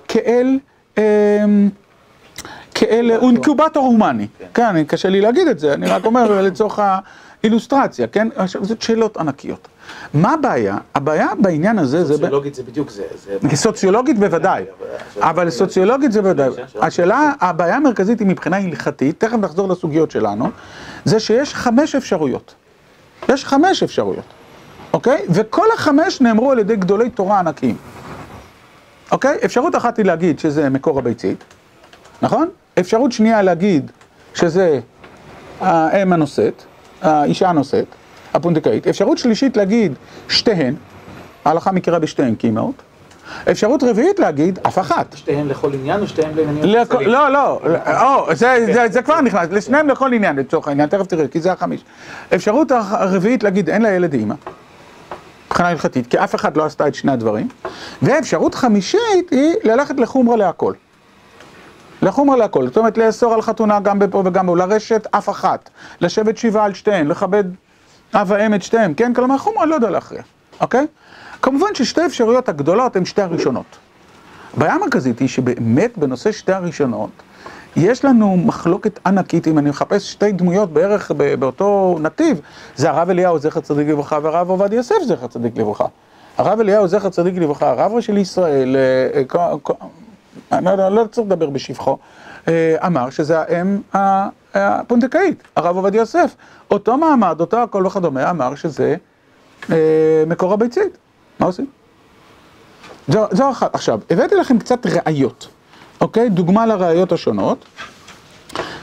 כאל אינקובטור הומני. כן, קשה לי להגיד את זה, אני רק אומר לצורך האילוסטרציה, כן? עכשיו, זאת שאלות ענקיות. מה הבעיה? הבעיה בעניין הזה זה... סוציולוגית זה בדיוק זה. סוציולוגית בוודאי, אבל סוציולוגית זה בוודאי. השאלה, הבעיה המרכזית היא מבחינה הלכתית, תכף נחזור לסוגיות שלנו, זה שיש 5 אפשרויות. יש 5 אפשרויות, אוקיי? וכל ה5 נאמרו על ידי גדולי תורה ענקיים. אוקיי? אפשרות אחת היא להגיד שזה מקור הביצית, נכון? אפשרות שנייה להגיד שזה האם הנושאת, האישה הנושאת, הפונדקאית. אפשרות שלישית להגיד שתיהן, ההלכה מכירה בשתיהן כאימהות. אפשרות רביעית להגיד אף אחת. שתיהן לכל עניין או שתיהן לעניינים? לא, זה כבר נכנס, לשניהם לכל עניין לצורך העניין, תכף תראה, כי זה 5. אפשרות הרביעית להגיד אין לה ילד אימא, מבחינה הלכתית, כי אף אחד לא עשתה את שני הדברים. ואפשרות חמישית היא ללכת לחומרה להכל. לחומרה להכל, זאת אומרת לאסור על חתונה גם בפה וגם בו, לרשת אף אחת, לשבת שבעה על שתיהן, לכבד אב ואם את שתיהם, כן? כלומר חומרה לא יודע להכריע, אוקיי? כמובן ששתי אפשרויות הגדולות הן שתי הראשונות. הבעיה המרכזית היא שבאמת בנושא שתי הראשונות, יש לנו מחלוקת ענקית, אם אני מחפש שתי דמויות בערך באותו נתיב, זה הרב אליהו זכר צדיק לברכה והרב עובדיה יוסף זכר צדיק לברכה. הרב אליהו זכר צדיק לברכה, הרב ראשי לישראל, אני לא צריך לדבר בשבחו, אמר שזה האם הפונדקאית, הרב עובדיה יוסף. אותו מעמד, אותו הכל וכדומה, אמר שזה מקור הביצית. מה עושים? זו אחת. עכשיו, הבאתי לכם קצת ראיות, אוקיי? דוגמה לראיות השונות.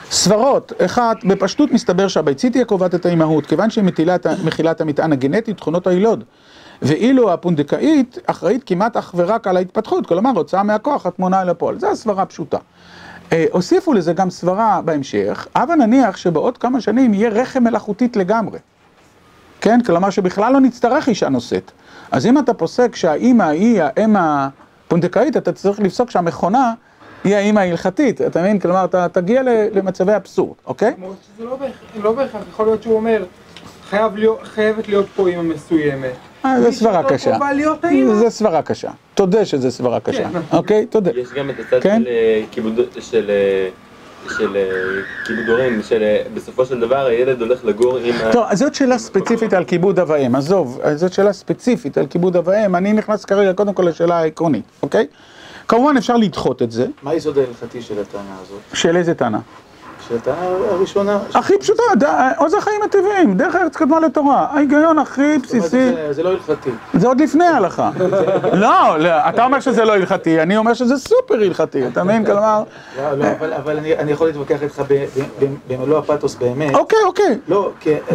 סברות, אחת, בפשטות מסתבר שהביצית היא קובעת את האימהות, כיוון שהיא מכילה את המטען הגנטי, תכונות היילוד. ואילו הפונדקאית אחראית כמעט אך ורק על ההתפתחות, כלומר הוצאה מהכוח התמונה אל הפועל. זו הסברה פשוטה. הוסיפו לזה גם סברה בהמשך, אבל נניח שבעוד כמה שנים יהיה רחם מלאכותית לגמרי. כן? כלומר שבכלל לא נצטרך אישה נושאת. אז אם אתה פוסק שהאימא היא האם הפונדקאית, אתה צריך לפסוק שהמכונה היא האימא ההלכתית. אתה מבין? כלומר, אתה תגיע למצבי אבסורד, אוקיי? למרות שזה לא בהכרח, יכול להיות שהוא אומר, חייבת להיות פה אימא מסוימת. זה סברה קשה. זה סברה קשה. תודה שזה סברה קשה. אוקיי? תודה. יש גם את הצד של כיבוד הורים, שבסופו של דבר הילד הולך לגור עם טוב, אז זאת שאלה ספציפית על כיבוד אב ואם. עזוב, זאת שאלה ספציפית על כיבוד אב ואם. אני נכנס כרגע קודם כל לשאלה העקרונית, אוקיי? כמובן אפשר לדחות את זה. מה היסוד ההלכתי של הטענה הזאת? של איזה טענה? של הטענה הראשונה. הכי פשוטה, עוז החיים הטבעיים, דרך ארץ קדמה לתורה. ההיגיון הכי בסיסי. זה לא הלכתי. זה עוד לפני ההלכה. לא, אתה אומר שזה לא הלכתי, אני אומר שזה סופר הלכתי, אתה מבין? כלומר... לא, אבל אני יכול להתווכח איתך במלוא הפתוס באמת. אוקיי. לא,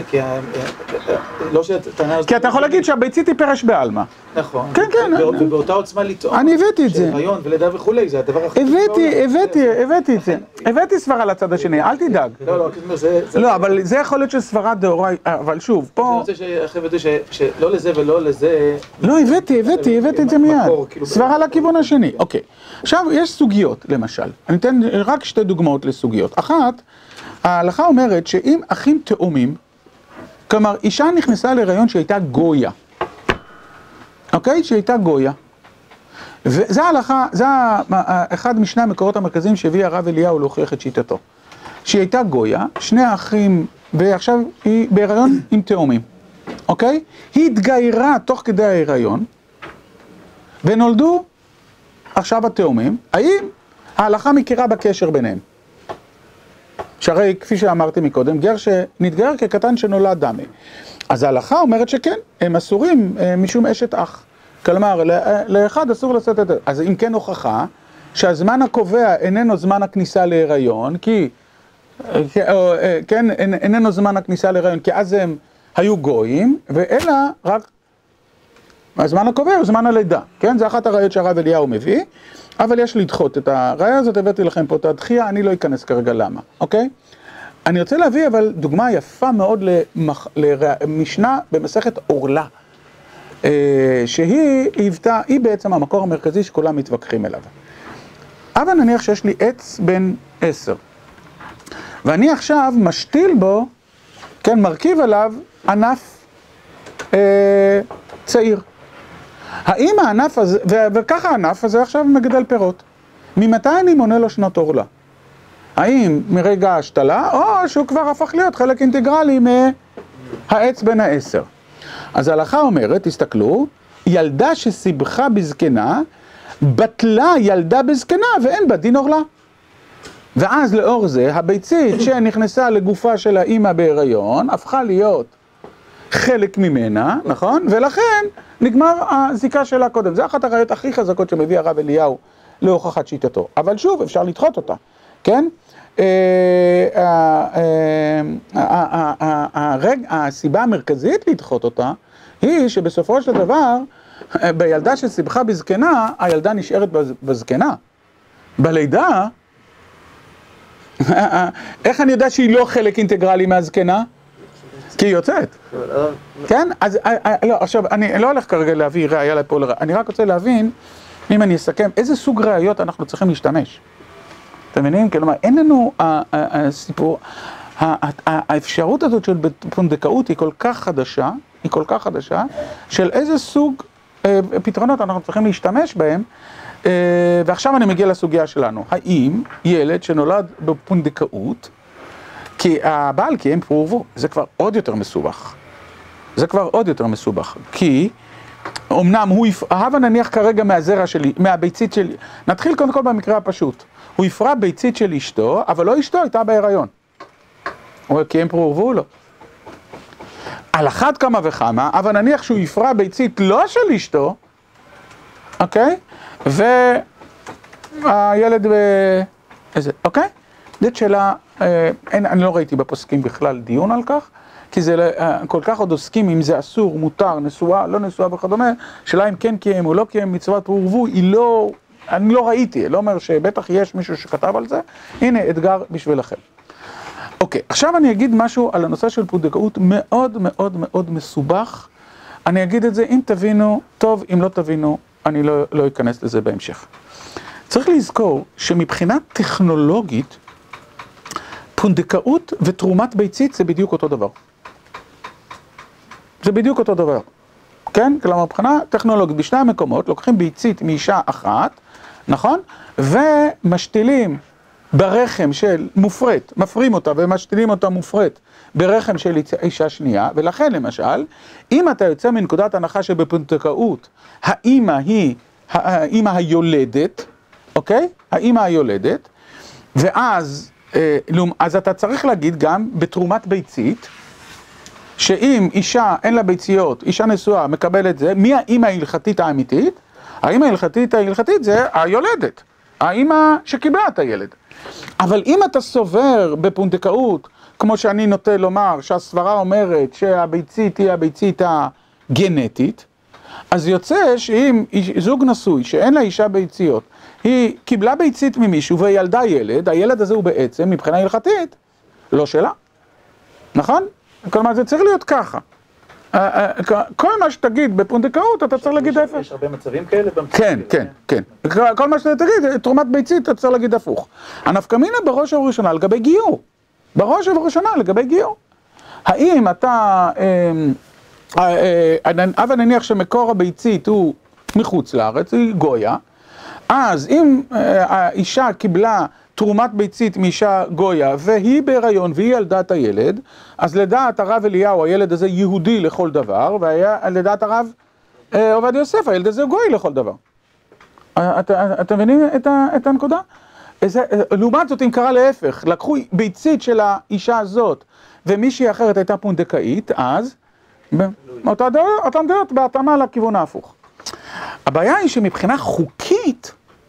לא שהטענה הזאת... כי אתה יכול להגיד שהביצית היא פרש בעלמא. נכון. כן. ובאותה עוצמה לטעון. אני הבאתי את זה. שהיריון ולידה וכולי, זה הדבר הכי... הבאתי את זה. הבאתי סברה לצד השני, אל תדאג. לא, אבל זה יכול להיות שסברה דאורי, אבל שוב, פה... אני רוצה שאחרי ודאי שלא לזה ולא לזה... לא, הבאתי את זה מיד. סברה לכיוון השני. אוקיי. עכשיו, יש סוגיות, למשל. אני אתן רק שתי דוגמאות לסוגיות. אחת, ההלכה אומרת שאם אחים תאומים, כלומר, אישה נכנסה להיריון שהייתה גויה. אוקיי? שהייתה גויה. וזה ההלכה, זה אחד משני המקורות המרכזיים שהביא הרב אליהו להוכיח את שיטתו. שהיא הייתה גויה, שני האחים, ועכשיו היא בהיריון עם תאומים. אוקיי? היא התגיירה תוך כדי ההיריון, ונולדו עכשיו התאומים. האם ההלכה מכירה בקשר ביניהם? שהרי כפי שאמרתי מקודם, גר שנתגייר כקטן שנולד דמה. אז ההלכה אומרת שכן, הם אסורים משום אשת אח. כלומר, לאחד אסור לשאת את זה. אז אם כן הוכחה, שהזמן הקובע איננו זמן הכניסה להיריון, כי, כן, איננו זמן הכניסה להיריון, כי אז הם היו גויים, ואלא רק, הזמן הקובע הוא זמן הלידה, כן? זה אחת הראיות שהרב אליהו מביא, אבל יש לדחות את הראיה הזאת, הבאתי לכם פה את הדחייה, אני לא אכנס כרגע למה, אוקיי? אני רוצה להביא אבל דוגמה יפה מאוד למשנה במסכת עורלה, שהיא היוותה, היא בעצם המקור המרכזי שכולם מתווכחים אליו. אבל נניח שיש לי עץ בן 10, ואני עכשיו משתיל בו, כן, מרכיב עליו ענף צעיר. האם הענף הזה, וככה הענף הזה עכשיו מגדל פירות, ממתי אני מונה לו שנות עורלה? האם מרגע ההשתלה, או שהוא כבר הפך להיות חלק אינטגרלי מהעץ בן 10? אז ההלכה אומרת, תסתכלו, ילדה שסיבכה בזקנה, בטלה ילדה בזקנה ואין בה דין עורלה. ואז לאור זה, הביצית שנכנסה לגופה של האמא בהיריון, הפכה להיות חלק ממנה, נכון? ולכן נגמר הזיקה שלה קודם. זה אחת הראיות הכי חזקות שמביא הרב אליהו להוכחת שיטתו. אבל שוב, אפשר לדחות אותה, כן? הסיבה המרכזית לדחות אותה היא שבסופו של דבר בילדה שסיבכה בזקנה, הילדה נשארת בזקנה. בלידה, איך אני יודע שהיא לא חלק אינטגרלי מהזקנה? כי היא יוצאת. כן? אז לא, עכשיו, אני לא הולך כרגע להביא ראיה לפה לראיה, אני רק רוצה להבין, אם אני אסכם, איזה סוג ראיות אנחנו צריכים להשתמש. אתם מבינים? כלומר, אין לנו סיפור, האפשרות הזאת של פונדקאות היא כל כך חדשה, של איזה סוג פתרונות אנחנו צריכים להשתמש בהם, ועכשיו אני מגיע לסוגיה שלנו. האם ילד שנולד בפונדקאות, כי הבעל קיים פרו, זה כבר עוד יותר מסובך. כי אמנם הוא הבה נניח כרגע מהזרע שלי, מהביצית שלי, נתחיל קודם כל במקרה הפשוט. הוא יפרע ביצית של אשתו, אבל לא אשתו הייתה בהיריון. הוא קיים פרו לא. על אחת כמה וכמה, אבל נניח שהוא יפרע ביצית לא של אשתו, אוקיי? והילד אוקיי? זאת שאלה אני לא ראיתי בפוסקים בכלל דיון על כך, כי זה כל כך עוד עוסקים אם זה אסור, מותר, נשואה, לא נשואה וכדומה, שאלה אם כן קיים או לא קיים מצוות פרו ורבו, אני לא ראיתי, לא אומר שבטח יש מישהו שכתב על זה, הנה אתגר בשבילכם. אוקיי, עכשיו אני אגיד משהו על הנושא של פונדקאות מאוד מאוד מאוד מסובך, אני אגיד את זה אם תבינו טוב, אם לא תבינו, אני לא אכנס לזה בהמשך. צריך לזכור שמבחינה טכנולוגית, פונדקאות ותרומת ביצית זה בדיוק אותו דבר. זה בדיוק אותו דבר. כן? כלומר, מבחינה טכנולוגית, בשני המקומות לוקחים ביצית מאישה אחת, נכון? ומשתילים ברחם של מופרט, מפרים אותה ומשתילים אותה מופרט ברחם של אישה שנייה, ולכן למשל, אם אתה יוצא מנקודת הנחה שבפונדקאות, האמא היא האמא היולדת, אוקיי? האמא היולדת, ואז אתה צריך להגיד גם בתרומת ביצית, שאם אישה אין לה ביציות, אישה נשואה מקבלת זה, מי האמא ההלכתית האמיתית? האמא ההלכתית זה היולדת, האמא שקיבלה את הילד. אבל אם אתה סובר בפונדקאות, כמו שאני נוטה לומר, שהסברה אומרת שהביצית היא הביצית הגנטית, אז יוצא שאם זוג נשוי שאין לה אישה ביציות, היא קיבלה ביצית ממישהו וילדה ילד, הילד הזה הוא בעצם מבחינה הלכתית לא שלה, נכון? כלומר זה צריך להיות ככה. כל מה שתגיד בפונדקאות אתה צריך להגיד ההפך. יש הרבה מצבים כאלה? כן, כן, כן. כל מה שתגיד, תרומת ביצית אתה צריך להגיד הפוך. הנפקא מינה בראש ובראשונה לגבי גיור. בראש ובראשונה לגבי גיור. האם אתה, אבל נניח שמקור הביצית הוא מחוץ לארץ, היא גויה, אז אם האישה קיבלה תרומת ביצית מאישה גויה והיא בהיריון והיא ילדה את הילד, אז לדעת הרב אליהו הילד הזה יהודי לכל דבר, ולדעת הרב עובדיה יוסף הילד הזה גוי לכל דבר. אתם מבינים את הנקודה? לעומת זאת אם קרה להפך, לקחו ביצית של האישה הזאת ומישהי אחרת הייתה פונדקאית, אז אותן דעות בהתאמה לכיוון ההפוך. הבעיה היא שמבחינה חוקית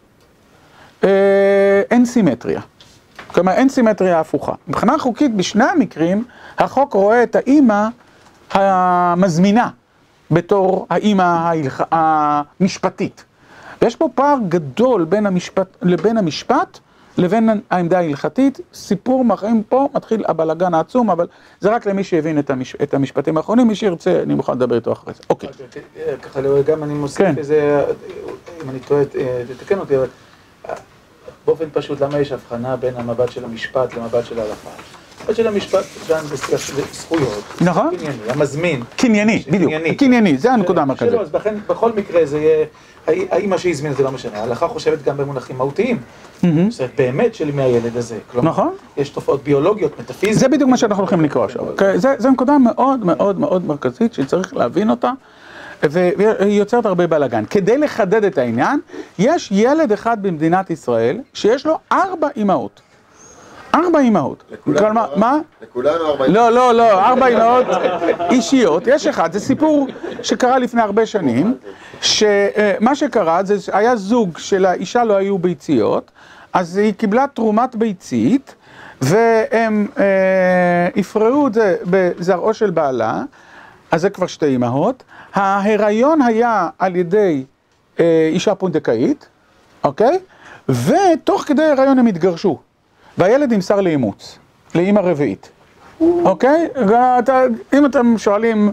אין סימטריה. כלומר אין סימטריה הפוכה. מבחינה חוקית בשני המקרים החוק רואה את האמא המזמינה בתור האמא המשפטית. ויש פה פער גדול בין המשפט לבין העמדה ההלכתית. סיפור מחיים פה מתחיל הבלגן העצום, אבל זה רק למי שהבין את המשפטים האחרונים. מי שירצה אני מוכן לדבר איתו אחרי זה. אוקיי. ככה גם אני מוסיף איזה, אם אני טועה תתקן אותי, אבל באופן פשוט למה יש הבחנה בין המבט של המשפט למבט של ההלכה? המבט של המשפט דן בזכויות, נכון? קנייני, המזמין. קנייני, בדיוק, קנייני, זה הנקודה המרכזית. אז בכל מקרה זה יהיה, האמא שהזמין זה לא משנה, ההלכה חושבת גם במונחים מהותיים. זאת אומרת, באמת של מי הילד הזה. כלומר, יש תופעות ביולוגיות, מטאפיזיות. זה בדיוק מה שאנחנו הולכים לקרוא עכשיו. זו נקודה מאוד מאוד מאוד מרכזית שצריך להבין אותה, והיא יוצרת הרבה בלגן. כדי לחדד את העניין, יש ילד אחד במדינת ישראל שיש לו 4 אמהות. 4 אמהות. מה? לכולנו 4 אמהות. לא, 4 אמהות אישיות. יש אחד, זה סיפור שקרה לפני הרבה שנים, שמה שקרה זה היה זוג שלאישה לא היו ביציות, אז היא קיבלה תרומת ביצית, והם הפרעו את זה בזרעו של בעלה, אז זה כבר 2 אמהות. ההיריון היה על ידי אישה פונדקאית, אוקיי? ותוך כדי ההיריון הם התגרשו, והילד נמסר לאימוץ, לאמא רביעית, אוקיי? אם אתם שואלים,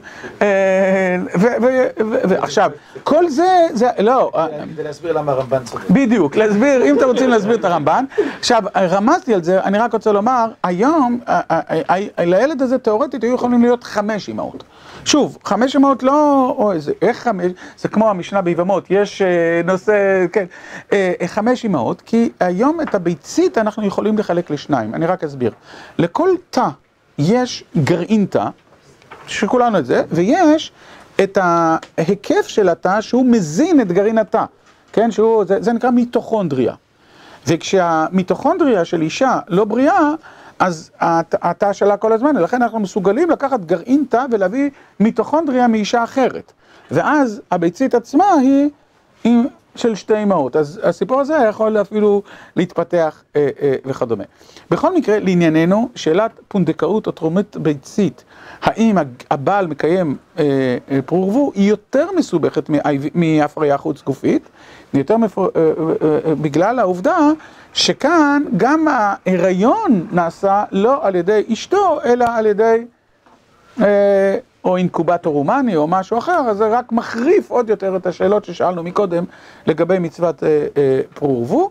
ועכשיו, כל זה, לא... כדי להסביר למה הרמב"ן צודק. בדיוק, להסביר, אם אתם רוצים להסביר את הרמב"ן. עכשיו, רמזתי על זה, אני רק רוצה לומר, היום, לילד הזה תיאורטית היו יכולים להיות 5 אמהות. שוב, 5 אמהות לא, או איזה, איך 5? זה כמו המשנה ביבמות, יש נושא, כן, 5 אמהות, כי היום את הביצית אנחנו יכולים לחלק ל2, אני רק אסביר. לכל תא יש גרעין תא, שכולנו את זה, ויש את ההיקף של התא שהוא מזין את גרעין התא, כן, זה נקרא מיטוכונדריה. וכשהמיטוכונדריה של אישה לא בריאה, אז התא שלה כל הזמן, ולכן אנחנו מסוגלים לקחת גרעין תא ולהביא מיטוכונדריה מאישה אחרת. ואז הביצית עצמה היא של שתי אמהות, אז הסיפור הזה יכול אפילו להתפתח וכדומה. בכל מקרה, לענייננו, שאלת פונדקאות או תרומת ביצית, האם הבעל מקיים פרו ורבו, היא יותר מסובכת מהפריה חוץ גופית, יותר בגלל העובדה שכאן גם ההיריון נעשה לא על ידי אשתו, אלא על ידי או אינקובטור הומני או משהו אחר, אז זה רק מחריף עוד יותר את השאלות ששאלנו מקודם לגבי מצוות פרו ורבו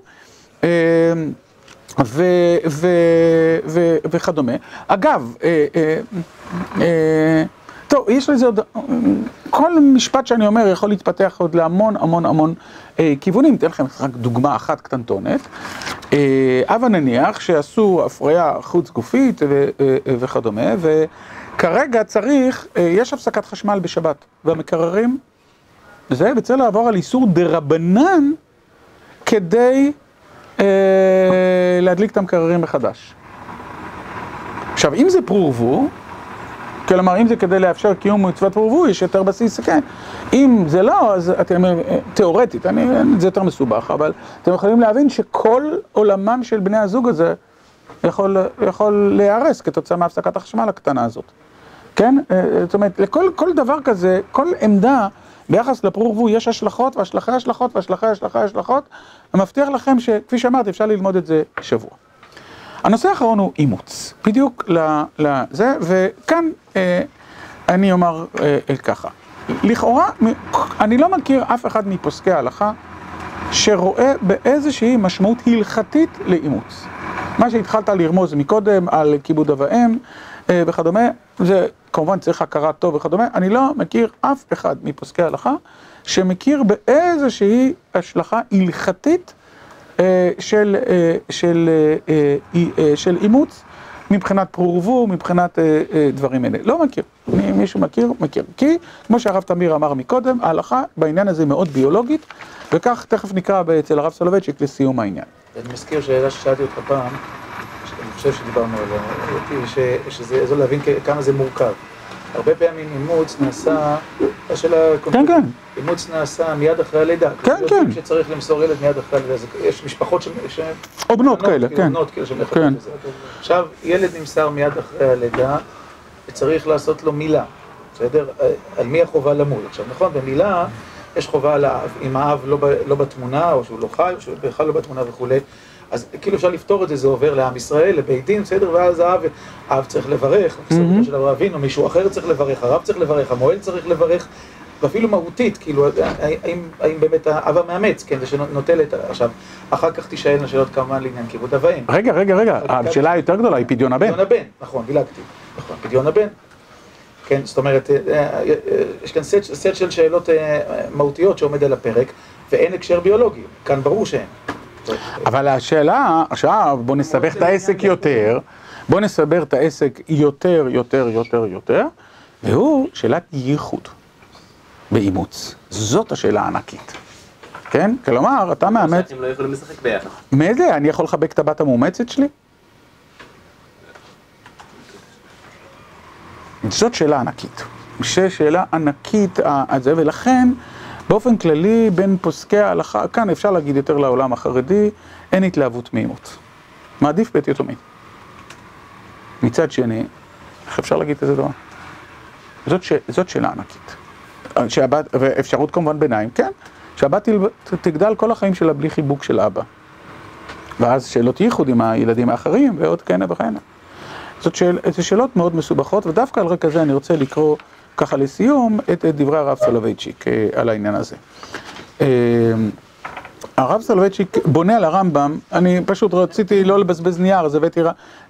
וכדומה. אגב, טוב, יש לזה עוד, כל משפט שאני אומר יכול להתפתח עוד להמון המון המון כיוונים. אתן לכם רק דוגמה אחת קטנטונת. אבל נניח שעשו הפריה חוץ גופית וכדומה, וכרגע צריך, יש הפסקת חשמל בשבת, והמקררים, זה וצריך לעבור על איסור דרבנן כדי להדליק את המקררים מחדש. עכשיו, אם זה פרו ורבו, כלומר, אם זה כדי לאפשר קיום מצוות פרו ורבו, יש יותר בסיס, כן. אם זה לא, אז אתם, תיאורטית, זה יותר מסובך, אבל אתם יכולים להבין שכל עולמם של בני הזוג הזה יכול להיהרס כתוצאה מהפסקת החשמל הקטנה הזאת. כן? זאת אומרת, לכל דבר כזה, כל עמדה ביחס לפרו ורבו יש השלכות, והשלכי השלכות, והשלכי השלכות. אני מבטיח לכם שכפי שאמרתי, אפשר ללמוד את זה שבוע. הנושא האחרון הוא אימוץ, בדיוק לזה, וכאן אני אומר ככה. לכאורה, אני לא מכיר אף אחד מפוסקי ההלכה שרואה באיזושהי משמעות הלכתית לאימוץ. מה שהתחלת לרמוז מקודם על כיבוד אב ואם וכדומה, זה כמובן צריך הכרת טוב וכדומה, אני לא מכיר אף אחד מפוסקי ההלכה שמכיר באיזושהי השלכה הלכתית של אימוץ מבחינת פרו ורבו, מבחינת דברים אלה. לא מכיר. מישהו מכיר? מכיר. כי, כמו שהרב תמיר אמר מקודם, ההלכה בעניין הזה מאוד ביולוגית, וכך תכף נקרא אצל הרב סולובייצ'יק לסיום העניין. אני מזכיר שאלה ששאלתי אותך פעם, אני חושב שדיברנו עליה, שזה להבין כמה זה מורכב. הרבה פעמים אימוץ נעשה, כן, כן. אימוץ נעשה מיד אחרי הלידה. כן, כן. שצריך למסור ילד מיד אחרי הלידה. יש משפחות או בנות כאלה, כן. כן. עכשיו, ילד נמסר מיד אחרי הלידה, וצריך לעשות לו מילה. בסדר? על מי החובה למול? עכשיו, נכון, במילה יש חובה על האב. אם האב לא בתמונה, או שהוא לא חי, או שהוא בכלל לא בתמונה וכו'. אז כאילו אפשר לפתור את זה, זה עובר לעם ישראל, לבית דין, בסדר? ואז האב צריך לברך, בסדר של אבינו, מישהו אחר צריך לברך, הרב צריך לברך, המועל צריך לברך, ואפילו מהותית, כאילו, האם באמת האב המאמץ, כן, זה שנוטל את... עכשיו, אחר כך תשאלנה שאלות כמובן לעניין כיבוד אב ואם. רגע, השאלה היותר גדולה היא פדיון הבן. פדיון הבן, נכון, דילגתי. נכון, פדיון הבן. כן, זאת אומרת, יש כאן סט של שאלות מהותיות שעומד על הפרק, ואין הקשר ביולוגי, כאן ברור שאין. אבל השאלה, עכשיו בוא נסבך את העסק יותר, בוא נסבר את העסק יותר, והוא שאלת ייחוד באימוץ. זאת השאלה הענקית. כן? כלומר, אתה מאמץ... הם לא יכולים לשחק ביחד. מה זה? אני יכול לחבק את הבת המאומצת שלי? זאת שאלה ענקית. שאלה ענקית על זה, ולכן באופן כללי בין פוסקי ההלכה, כאן אפשר להגיד יותר לעולם החרדי, אין התלהבות מאימוץ. מעדיף בית יתומים. מצד שני, איך אפשר להגיד את זה דבר? זאת שאלה ענקית. ואפשרות כמובן ביניים, כן? שהבת תגדל כל החיים שלה בלי חיבוק של אבא. ואז שאלות ייחוד עם הילדים האחרים ועוד כהנה וכהנה. זה שאלות מאוד מסובכות, ודווקא על רקע זה אני רוצה לקרוא ככה לסיום את דברי הרב סולובייצ'יק על העניין הזה. הרב סולובייצ'יק בונה על הרמב"ם, אני פשוט רציתי לא לבזבז נייר, אז הבאתי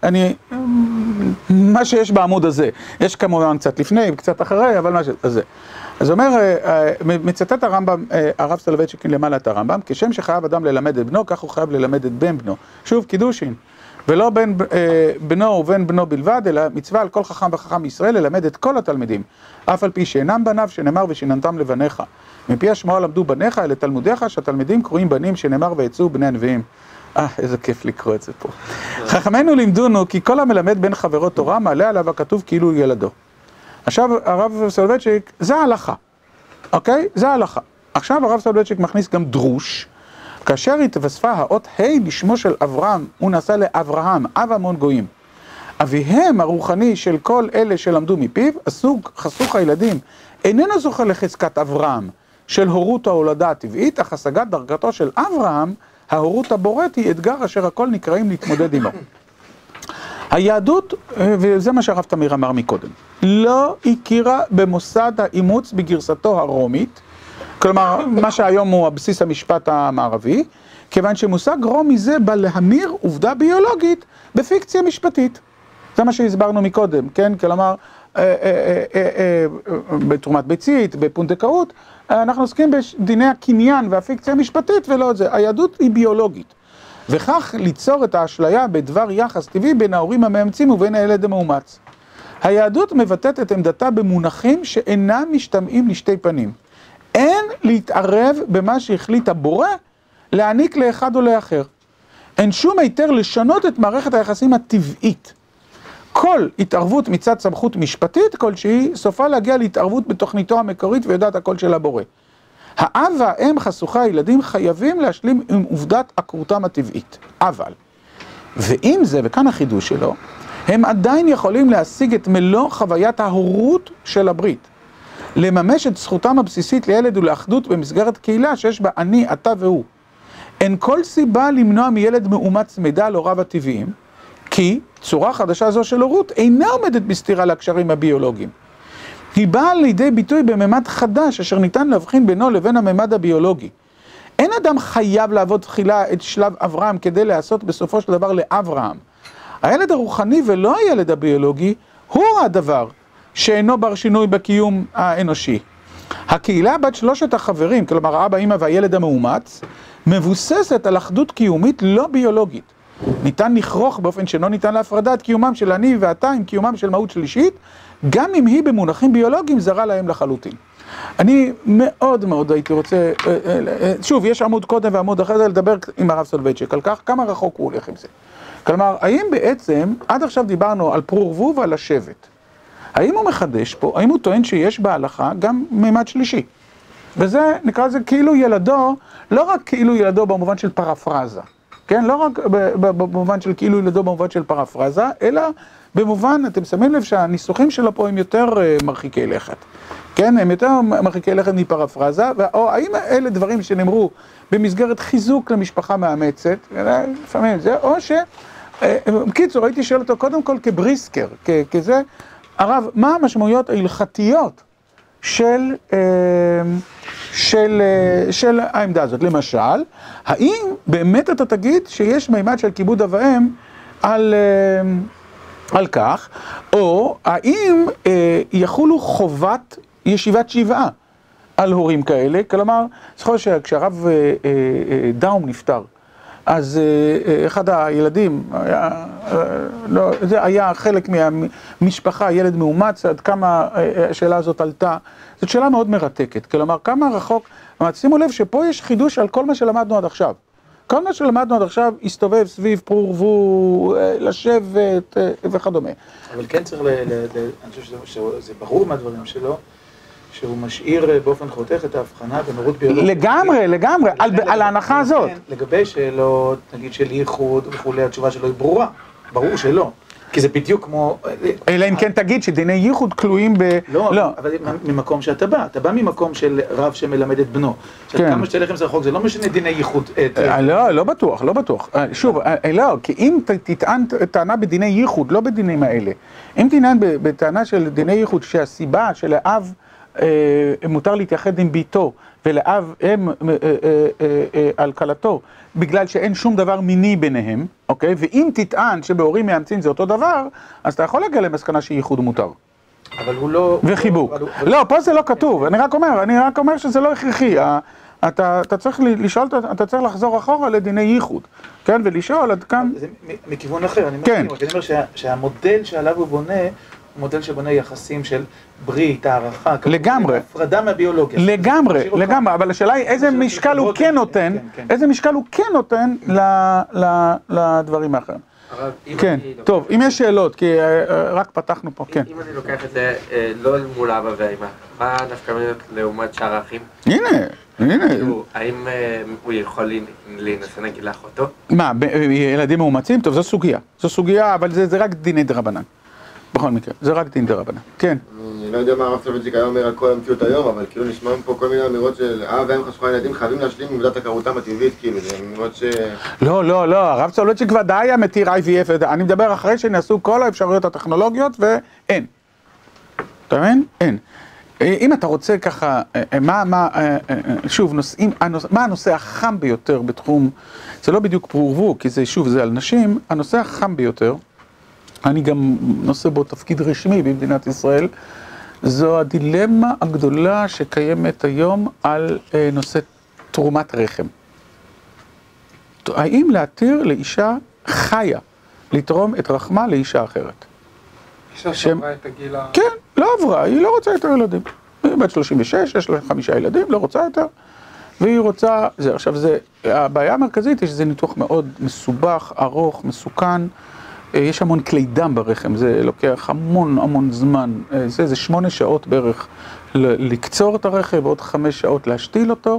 מה שיש בעמוד הזה. יש כמובן קצת לפני וקצת אחרי, אבל מה שזה. אז אומר, מצטט הרב סולובייצ'יק למעלה את הרמב"ם, כשם שחייב אדם ללמד את בנו, כך הוא חייב ללמד את בן בנו. שוב, קידושין. ולא בין בנו ובין בנו בלבד, אלא מצווה על כל חכם וחכם ישראל ללמד את כל התלמידים. אף על פי שאינם בניו, שנאמר ושיננתם לבניך. מפי השמועה למדו בניך, אלה תלמודיך, שהתלמידים קרואים בנים, שנאמר ויצאו בני הנביאים. איזה כיף לקרוא את זה פה. חכמינו לימדונו, כי כל המלמד בין חברו תורה, מעלה עליו הכתוב כאילו הוא ילדו. עכשיו, הרב סולובייצ'יק, זה ההלכה. אוקיי? זה ההלכה. עכשיו הרב סולובייצ'יק מכניס גם דרוש, כאשר התווספה האות ה' לשמו של אברהם, הוא נעשה לאברהם, אב המון גויים. אביהם הרוחני של כל אלה שלמדו מפיו, חסוך הילדים, איננו זוכה לחזקת אברהם, של הורות ההולדה הטבעית, אך השגת דרגתו של אברהם, ההורות הבוראת, היא אתגר אשר הכל נקראים להתמודד עמו. היהדות, וזה מה שהרב תמיר אמר מקודם, לא הכירה במוסד האימוץ בגרסתו הרומית, כלומר, מה שהיום הוא הבסיס המשפט המערבי, כיוון שמושג רומי זה בא להמיר עובדה ביולוגית בפיקציה משפטית. זה מה שהסברנו מקודם, כן? כלומר, בתרומת ביצית, בפונדקאות, אנחנו עוסקים בדיני הקניין והפיקציה המשפטית ולא את זה. היהדות היא ביולוגית. וכך ליצור את האשליה בדבר יחס טבעי בין ההורים המאמצים ובין הילד המאומץ. היהדות מבטאת את עמדתה במונחים שאינם משתמעים לשתי פנים. אין להתערב במה שהחליט הבורא להעניק לאחד או לאחר. אין שום היתר לשנות את מערכת היחסים הטבעית. כל התערבות מצד סמכות משפטית כלשהי סופה להגיע להתערבות בתוכניתו המקורית ויודעת הכל של הבורא. האב והאם חסוכי הילדים חייבים להשלים עם עובדת עקרותם הטבעית. אבל, ועם זה, וכאן החידוש שלו, הם עדיין יכולים להשיג את מלוא חוויית ההורות של הברית. לממש את זכותם הבסיסית לילד ולאחדות במסגרת קהילה שיש בה אני, אתה והוא. אין כל סיבה למנוע מילד מאומץ מידע על הוריו הטבעיים, כי צורה חדשה זו של הורות אינה עומדת בסתירה לקשרים הביולוגיים. היא באה לידי ביטוי בממד חדש אשר ניתן להבחין בינו לבין הממד הביולוגי. אין אדם חייב לעבוד תחילה את שלב אברהם כדי לעשות בסופו של דבר לאברהם. הילד הרוחני ולא הילד הביולוגי הוא הדבר שאינו בר שינוי בקיום האנושי. הקהילה בת שלושת החברים, כלומר האבא, אמא והילד המאומץ, מבוססת על אחדות קיומית לא ביולוגית. ניתן לכרוך באופן שאינו ניתן להפרדה את קיומם של אני ואתה עם קיומם של מהות שלישית, גם אם היא במונחים ביולוגיים זרה להם לחלוטין. אני מאוד מאוד הייתי רוצה, שוב, יש עמוד קודם ועמוד אחרי זה לדבר עם הרב סולובייצ'יק על כך, כמה רחוק הוא הולך עם זה. כלומר, האם בעצם, עד עכשיו דיברנו על פרו ורבו ועל השבט. האם הוא מחדש פה, האם הוא טוען שיש בהלכה גם מימד שלישי? וזה נקרא לזה כאילו ילדו, לא רק כאילו ילדו במובן של פרפרזה, כן? לא רק במובן של כאילו ילדו במובן של פרפרזה, אלא במובן, אתם שמים לב שהניסוחים שלו פה הם יותר מרחיקי לכת. כן? הם יותר מרחיקי לכת מפרפרזה, או האם אלה דברים שנאמרו במסגרת חיזוק למשפחה מאמצת, לפעמים זה, או ש... בקיצור, הייתי שואל אותו קודם כל כבריסקר, כזה, הרב, מה המשמעויות ההלכתיות של העמדה הזאת? למשל, האם באמת אתה תגיד שיש מימד של כיבוד אב ואם על כך, או האם יחולו חובת ישיבת שבעה על הורים כאלה? כלומר, זכור שכשהרב דאום נפטר, אז אחד הילדים, זה היה חלק מהמשפחה, ילד מאומץ, עד כמה השאלה הזאת עלתה. זאת שאלה מאוד מרתקת, כלומר, כמה רחוק, שימו לב שפה יש חידוש על כל מה שלמדנו עד עכשיו. כל מה שלמדנו עד עכשיו הסתובב סביב פרו ורבו, לשבת וכדומה. אבל כן צריך, אני חושב שזה ברור מהדברים שלו, שהוא משאיר באופן חותך את ההבחנה בין הורות ביולוגית. לגמרי, לגמרי, על ההנחה הזאת. לגבי שאלות, נגיד של ייחוד וכולי, התשובה שלו היא ברורה. ברור שלא. כי זה בדיוק כמו... אלא אם כן תגיד שדיני ייחוד כלואים ב... לא, אבל ממקום שאתה בא. אתה בא ממקום של רב שמלמד את בנו. כמה שתלך עם זה רחוק, זה לא משנה דיני ייחוד. לא בטוח, לא בטוח. שוב, לא, כי אם תטען טענה בדיני ייחוד, לא בדינים האלה. אם תטען בטענה של דיני ייחוד שהסיבה שלאב מותר להתייחד עם ביתו ולאב הם על כלתו בגלל שאין שום דבר מיני ביניהם, אוקיי? ואם תטען שבהורים מאמצים זה אותו דבר, אז אתה יכול להגיע למסקנה שייחוד מותר. אבל הוא לא... וחיבוק. לא, פה זה לא כתוב, אני רק אומר שזה לא הכרחי. אתה צריך לשאול, אתה צריך לחזור אחורה לדיני ייחוד, כן? ולשאול עד כאן... זה מכיוון אחר, אני אומר שהמודל שעליו הוא בונה, מודל שבונה יחסים של ברית, הערכה, לגמרי, הפרדה מהביולוגיה. לגמרי, אבל השאלה היא איזה משקל הוא כן נותן, איזה משקל הוא כן נותן לדברים האחרים. כן, טוב, אם יש שאלות, כי רק פתחנו פה, כן. אם אני לוקח את זה לא מול אבא ואמא, מה נפקא מינות לעומת שאר האחים? הנה. האם הוא יכול להינשא נגיד לאחותו? מה, ילדים מאומצים? טוב, זו סוגיה, אבל זה רק דיני דרבנן. בכל מקרה, זה רק דין דרבנן. כן. אני לא יודע מה הרב סולובייצ'יק היה אומר על כל המציאות היום, אבל כאילו נשמע פה כל מיני אמירות של והם חשכו הילדים חייבים להשלים עם עובדת הכרותם הטבעית, כאילו, זה אמירות ש... לא, הרב סולובייצ'יק ודאי היה מתיר IVF, אני מדבר אחרי שנעשו כל האפשרויות הטכנולוגיות ואין. אתה מבין? אין. אם אתה רוצה ככה, שוב, מה הנושא החם ביותר בתחום, זה לא בדיוק פרו-ורבו, כי זה, שוב, זה על נשים, הנושא החם ביותר, אני גם נושא בו תפקיד רשמי במדינת ישראל, זו הדילמה הגדולה שקיימת היום על נושא תרומת רחם. האם להתיר לאישה חיה לתרום את רחמה לאישה אחרת? אישה שעברה את הגיל ה... כן, לא עברה, היא לא רוצה יותר ילדים. היא בת 36, יש לה 5 ילדים, לא רוצה יותר. והיא רוצה... עכשיו, הבעיה המרכזית היא שזה ניתוח מאוד מסובך, ארוך, מסוכן. יש המון כלי דם ברחם, זה לוקח המון זמן. זה 8 שעות בערך לקצור את הרחם, ועוד 5 שעות להשתיל אותו.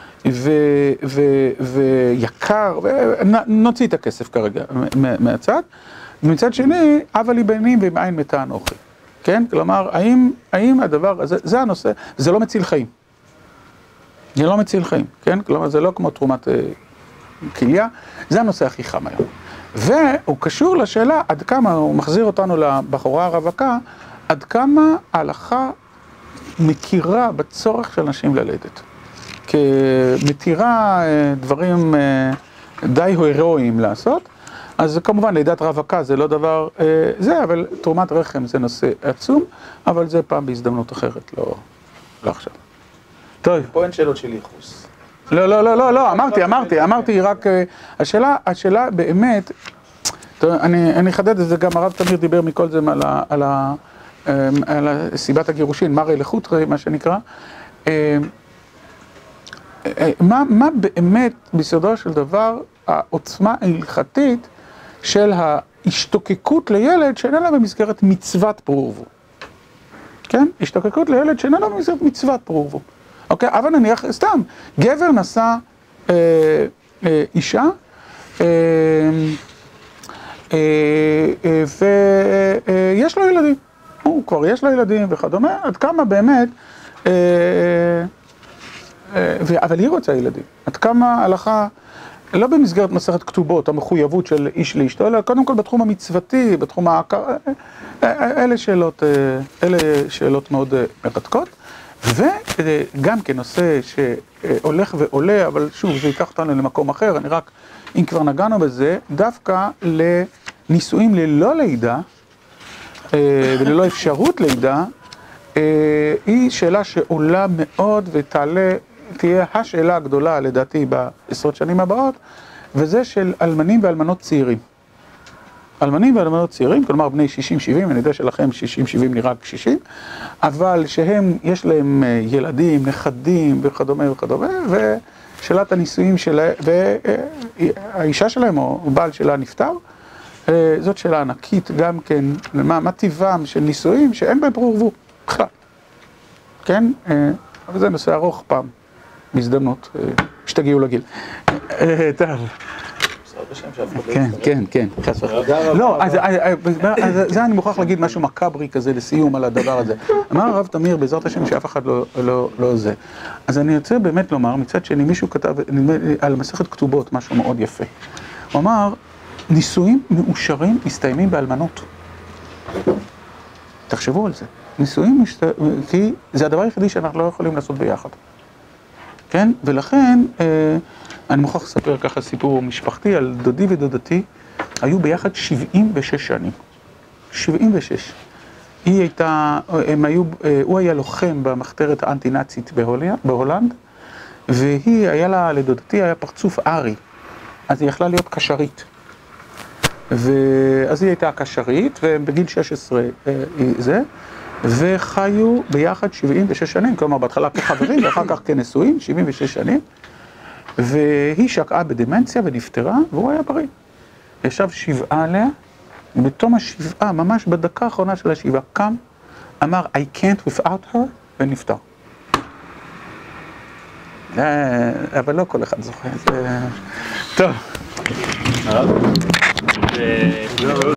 ויקר, נוציא את הכסף כרגע מהצד. ומצד שני, אבא לי בנים ועם עין מתה אנוכי. כן? כלומר, האם הדבר הזה, זה הנושא, זה לא מציל חיים. זה לא מציל חיים, כן? כלומר, זה לא כמו תרומת כליה, זה הנושא הכי חם היום. והוא קשור לשאלה עד כמה, הוא מחזיר אותנו לבחורה הרווקה, עד כמה ההלכה מכירה בצורך של נשים ללדת. כמתירה דברים די הירואיים לעשות, אז כמובן לידת רווקה זה לא דבר זה, אבל תרומת רחם זה נושא עצום, אבל זה פעם בהזדמנות אחרת, לא עכשיו. טוב. פה אין שאלות של ייחוס. לא, אמרתי, רק השאלה באמת, אני אחדד את זה, גם הרב תמיר דיבר מכל זה על סיבת הגירושין, מרי לחוטרי, מה שנקרא. מה באמת בסופו של דבר העוצמה ההלכתית של ההשתוקקות לילד שאיננה במסגרת מצוות פרו-ורבו. כן? השתוקקות לילד שאיננה במסגרת מצוות פרו-ורבו. אוקיי? אבל נניח, סתם, גבר נשא אישה, ויש לו ילדים. הוא כבר יש לו ילדים וכדומה, עד כמה באמת, אבל היא רוצה ילדים. עד כמה ההלכה, לא במסגרת מסכת כתובות, המחויבות של איש לאשתו, אלא קודם כל בתחום המצוותי, בתחום ההכרה, אלה שאלות מאוד מרתקות. וגם כנושא שהולך ועולה, אבל שוב, זה ייקח אותנו למקום אחר, אני רק, אם כבר נגענו בזה, דווקא לנישואים ללא לידה, וללא אפשרות לידה, היא שאלה שעולה מאוד תהיה השאלה הגדולה לדעתי בעשרות שנים הבאות, וזה של אלמנים ואלמנות צעירים. אלמנים ואלמנות צעירים, כלומר בני 60-70, אני יודע שלכם 60-70 נראה קשישים, אבל שהם, יש להם ילדים, נכדים וכדומה, ושאלת הנישואים שלהם, והאישה שלהם או בעל שלה נפטר, זאת שאלה ענקית גם כן, מה טבעם של נישואים שאין בהם פרו-ורבו, בכלל. כן? אבל זה נושא ארוך פעם, בהזדמנות, שתגיעו לגיל. טוב. כן. לא, אז זה אני מוכרח להגיד משהו מקברי כזה לסיום על הדבר הזה. אמר הרב תמיר בעזרת השם שאף אחד לא זה. אז אני רוצה באמת לומר, מצד שני מישהו כתב על מסכת כתובות משהו מאוד יפה. הוא אמר, נישואים מאושרים מסתיימים באלמנות. תחשבו על זה. נישואים כי זה הדבר היחידי שאנחנו לא יכולים לעשות ביחד. כן? ולכן אני מוכרח לספר ככה סיפור משפחתי על דודי ודודתי, היו ביחד 76 שנים. 76. הוא היה לוחם במחתרת האנטי-נאצית בהולנד, לדודתי היה פרצוף ארי, אז היא יכלה להיות קשרית. אז היא הייתה קשרית, ובגיל 16 וחיו ביחד 76 שנים, כלומר בהתחלה כחברים ואחר כך כנשואים, 76 שנים. והיא שקעה בדמנציה ונפטרה, והוא היה בריא. ישב שבעה עליה, בתום השבעה, ממש בדקה האחרונה של השבעה, קם, אמר, I can't without her, ונפטר. אבל לא כל אחד זוכר, טוב.